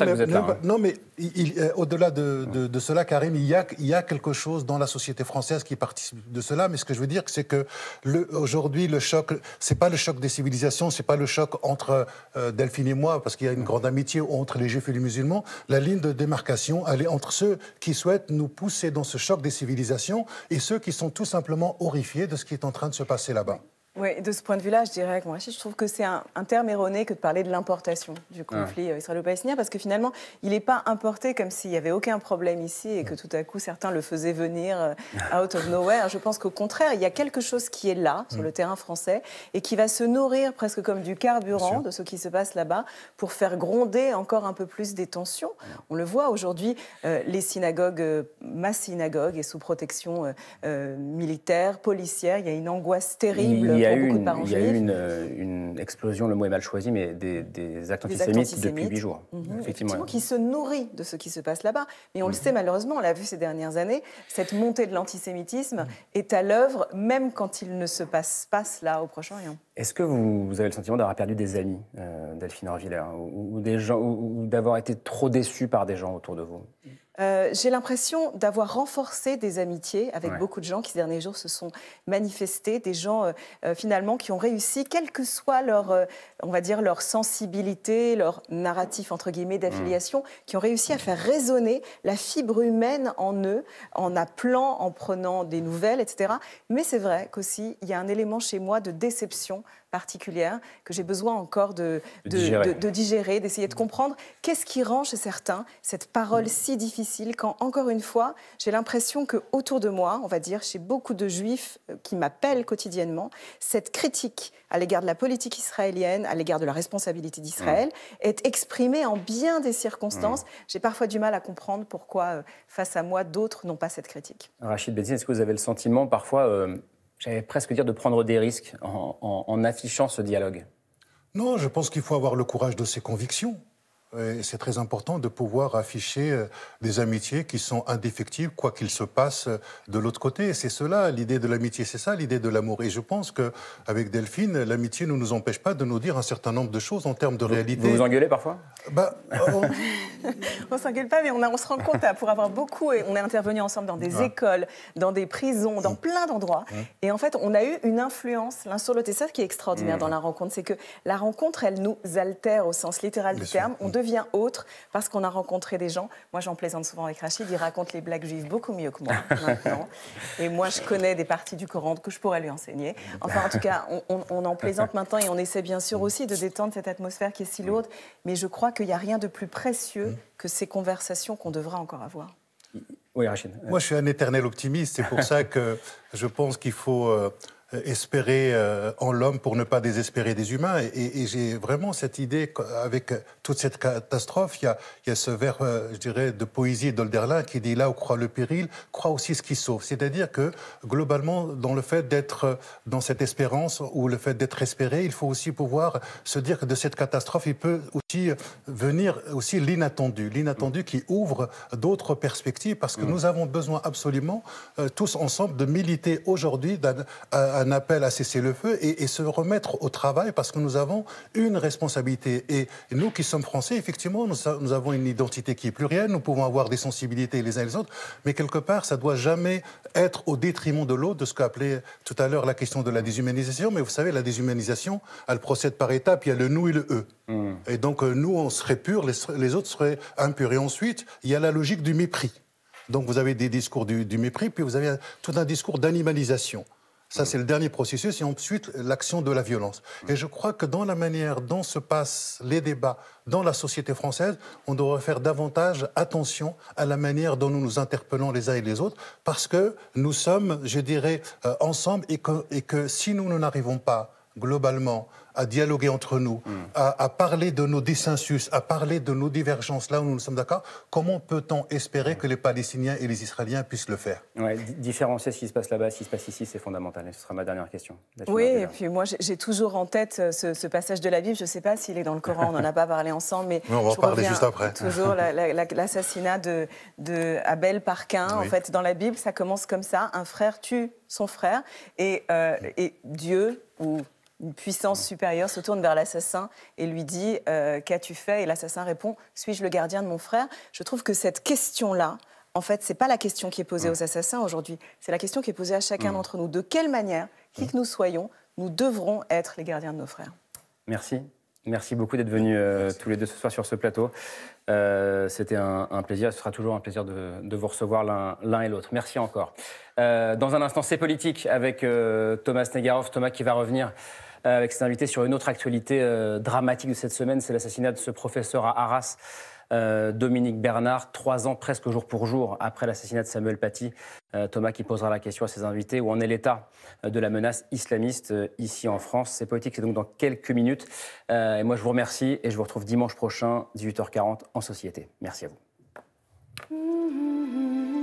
Non, mais au-delà de cela, Karim, il y a quelque chose dans la société française qui participe de cela, mais ce que je veux dire, c'est que aujourd'hui, le choc, c'est pas le choc des civilisations, c'est pas le choc entre Delphine et moi, parce qu'il y a une grande amitié entre les juifs et les musulmans. La ligne de démarcation, elle est entre ceux qui souhaitent nous pousser dans ce choc des civilisations et ceux qui sont tout simplement horrifiés de ce qui est en train de se passer là-bas. Oui, de ce point de vue-là, je dirais, je trouve que c'est un terme erroné que de parler de l'importation du conflit israélo-palestinien, parce que finalement, il n'est pas importé comme s'il n'y avait aucun problème ici et que tout à coup, certains le faisaient venir out of nowhere. Je pense qu'au contraire, il y a quelque chose qui est là, sur le terrain français, et qui va se nourrir presque comme du carburant de ce qui se passe là-bas pour faire gronder encore un peu plus des tensions. On le voit aujourd'hui, les synagogues, ma synagogue est sous protection militaire, policière. Il y a une angoisse terrible. Il y a eu une explosion, le mot est mal choisi, mais des actes antisémites depuis 8 jours. Effectivement, qui se nourrit de ce qui se passe là-bas. Mais on le sait malheureusement, on l'a vu ces dernières années, cette montée de l'antisémitisme est à l'œuvre, même quand il ne se passe pas cela au Proche-Orient. Est-ce que vous avez le sentiment d'avoir perdu des amis, Delphine Orviller, ou d'avoir été trop déçu par des gens autour de vous ? J'ai l'impression d'avoir renforcé des amitiés avec beaucoup de gens qui, ces derniers jours, se sont manifestés, des gens finalement qui ont réussi, quelle que soit leur, on va dire, leur sensibilité, leur narratif, entre guillemets, d'affiliation, qui ont réussi à faire résonner la fibre humaine en eux, en appelant, en prenant des nouvelles, etc. Mais c'est vrai qu'aussi, il y a un élément chez moi de déception particulière que j'ai besoin encore de digérer, d'essayer de comprendre qu'est-ce qui rend chez certains cette parole si difficile quand, encore une fois, j'ai l'impression que autour de moi, on va dire, chez beaucoup de juifs qui m'appellent quotidiennement, cette critique à l'égard de la politique israélienne, à l'égard de la responsabilité d'Israël, est exprimée en bien des circonstances. J'ai parfois du mal à comprendre pourquoi, face à moi, d'autres n'ont pas cette critique. Rachid Benzine, est-ce que vous avez le sentiment, parfois, j'allais presque dire, de prendre des risques en affichant ce dialogue? Non, je pense qu'il faut avoir le courage de ses convictions. Et c'est très important de pouvoir afficher des amitiés qui sont indéfectibles, quoi qu'il se passe de l'autre côté. Et c'est cela, l'idée de l'amitié, c'est ça, l'idée de l'amour. Et je pense qu'avec Delphine, l'amitié ne nous empêche pas de nous dire un certain nombre de choses en termes de réalité. Vous vous engueulez parfois? On ne s'engueule pas, mais on se rend compte, pour avoir beaucoup, et on est intervenus ensemble dans des écoles, dans des prisons, dans plein d'endroits. Et en fait, on a eu une influence l'un sur l'autre. Et ça qui est extraordinaire dans la rencontre, c'est que la rencontre, elle nous altère au sens littéral du terme. On devient autre parce qu'on a rencontré des gens. Moi, j'en plaisante souvent avec Rachid, il raconte les blagues juives beaucoup mieux que moi maintenant. Et moi, je connais des parties du Coran que je pourrais lui enseigner. Enfin, en tout cas, on en plaisante maintenant et on essaie bien sûr aussi de détendre cette atmosphère qui est si lourde. Mais je crois qu'il n'y a rien de plus précieux que ces conversations qu'on devra encore avoir. Oui, Rachid. Moi, je suis un éternel optimiste. C'est pour ça que je pense qu'il faut espérer en l'homme pour ne pas désespérer des humains. Et j'ai vraiment cette idée qu'avec toute cette catastrophe, il y a ce vers, je dirais, de poésie d'Hölderlin qui dit « Là où croit le péril, croit aussi ce qui sauve ». C'est-à-dire que, globalement, dans le fait d'être dans cette espérance ou le fait d'être espéré, il faut aussi pouvoir se dire que de cette catastrophe, il peut aussi venir aussi l'inattendu. L'inattendu qui ouvre d'autres perspectives parce que nous avons besoin absolument, tous ensemble, de militer aujourd'hui un appel à cesser le feu et se remettre au travail parce que nous avons une responsabilité. Et nous qui sommes français, effectivement, nous avons une identité qui est plurielle, nous pouvons avoir des sensibilités les uns et les autres, mais quelque part, ça ne doit jamais être au détriment de l'autre, de ce qu'appelait tout à l'heure la question de la déshumanisation. Mais vous savez, la déshumanisation, elle procède par étapes, il y a le nous et le eux. Et donc, nous, on serait purs, les autres seraient impurs. Et ensuite, il y a la logique du mépris. Donc, vous avez des discours du mépris, puis vous avez tout un discours d'animalisation. Ça, c'est le dernier processus, et ensuite l'action de la violence. Et je crois que dans la manière dont se passent les débats dans la société française, on devrait faire davantage attention à la manière dont nous nous interpellons les uns et les autres, parce que nous sommes, je dirais, ensemble, et que si nous n'arrivons pas, globalement, à dialoguer entre nous, à parler de nos dissensus, à parler de nos divergences, là où nous sommes d'accord, comment peut-on espérer que les Palestiniens et les Israéliens puissent le faire? Différencier ce qui se passe là-bas, ce qui se passe ici, c'est fondamental. Et ce sera ma dernière question. Oui, et puis moi, j'ai toujours en tête ce passage de la Bible. Je ne sais pas s'il est dans le Coran, on n'en a pas parlé ensemble, mais on va en parler juste après. Toujours l'assassinat de Abel par Caïn. En fait, dans la Bible, ça commence comme ça. Un frère tue son frère et Dieu, ou une puissance supérieure, se tourne vers l'assassin et lui dit « Qu'as-tu fait ?» Et l'assassin répond « Suis-je le gardien de mon frère ?» Je trouve que cette question-là, en fait, ce n'est pas la question qui est posée aux assassins aujourd'hui, c'est la question qui est posée à chacun d'entre nous. De quelle manière, qui que nous soyons, nous devrons être les gardiens de nos frères. Merci. Merci beaucoup d'être venus tous les deux ce soir sur ce plateau. C'était un plaisir, ce sera toujours un plaisir de vous recevoir l'un et l'autre. Merci encore. Dans un instant, c'est politique avec Thomas Snegarov. Thomas qui va revenir avec ses invités sur une autre actualité dramatique de cette semaine, c'est l'assassinat de ce professeur à Arras, Dominique Bernard, 3 ans presque jour pour jour après l'assassinat de Samuel Paty. Thomas qui posera la question à ses invités, où en est l'état de la menace islamiste ici en France. C'est politique, c'est donc dans quelques minutes. Et moi je vous remercie et je vous retrouve dimanche prochain, 18h40 en Société. Merci à vous.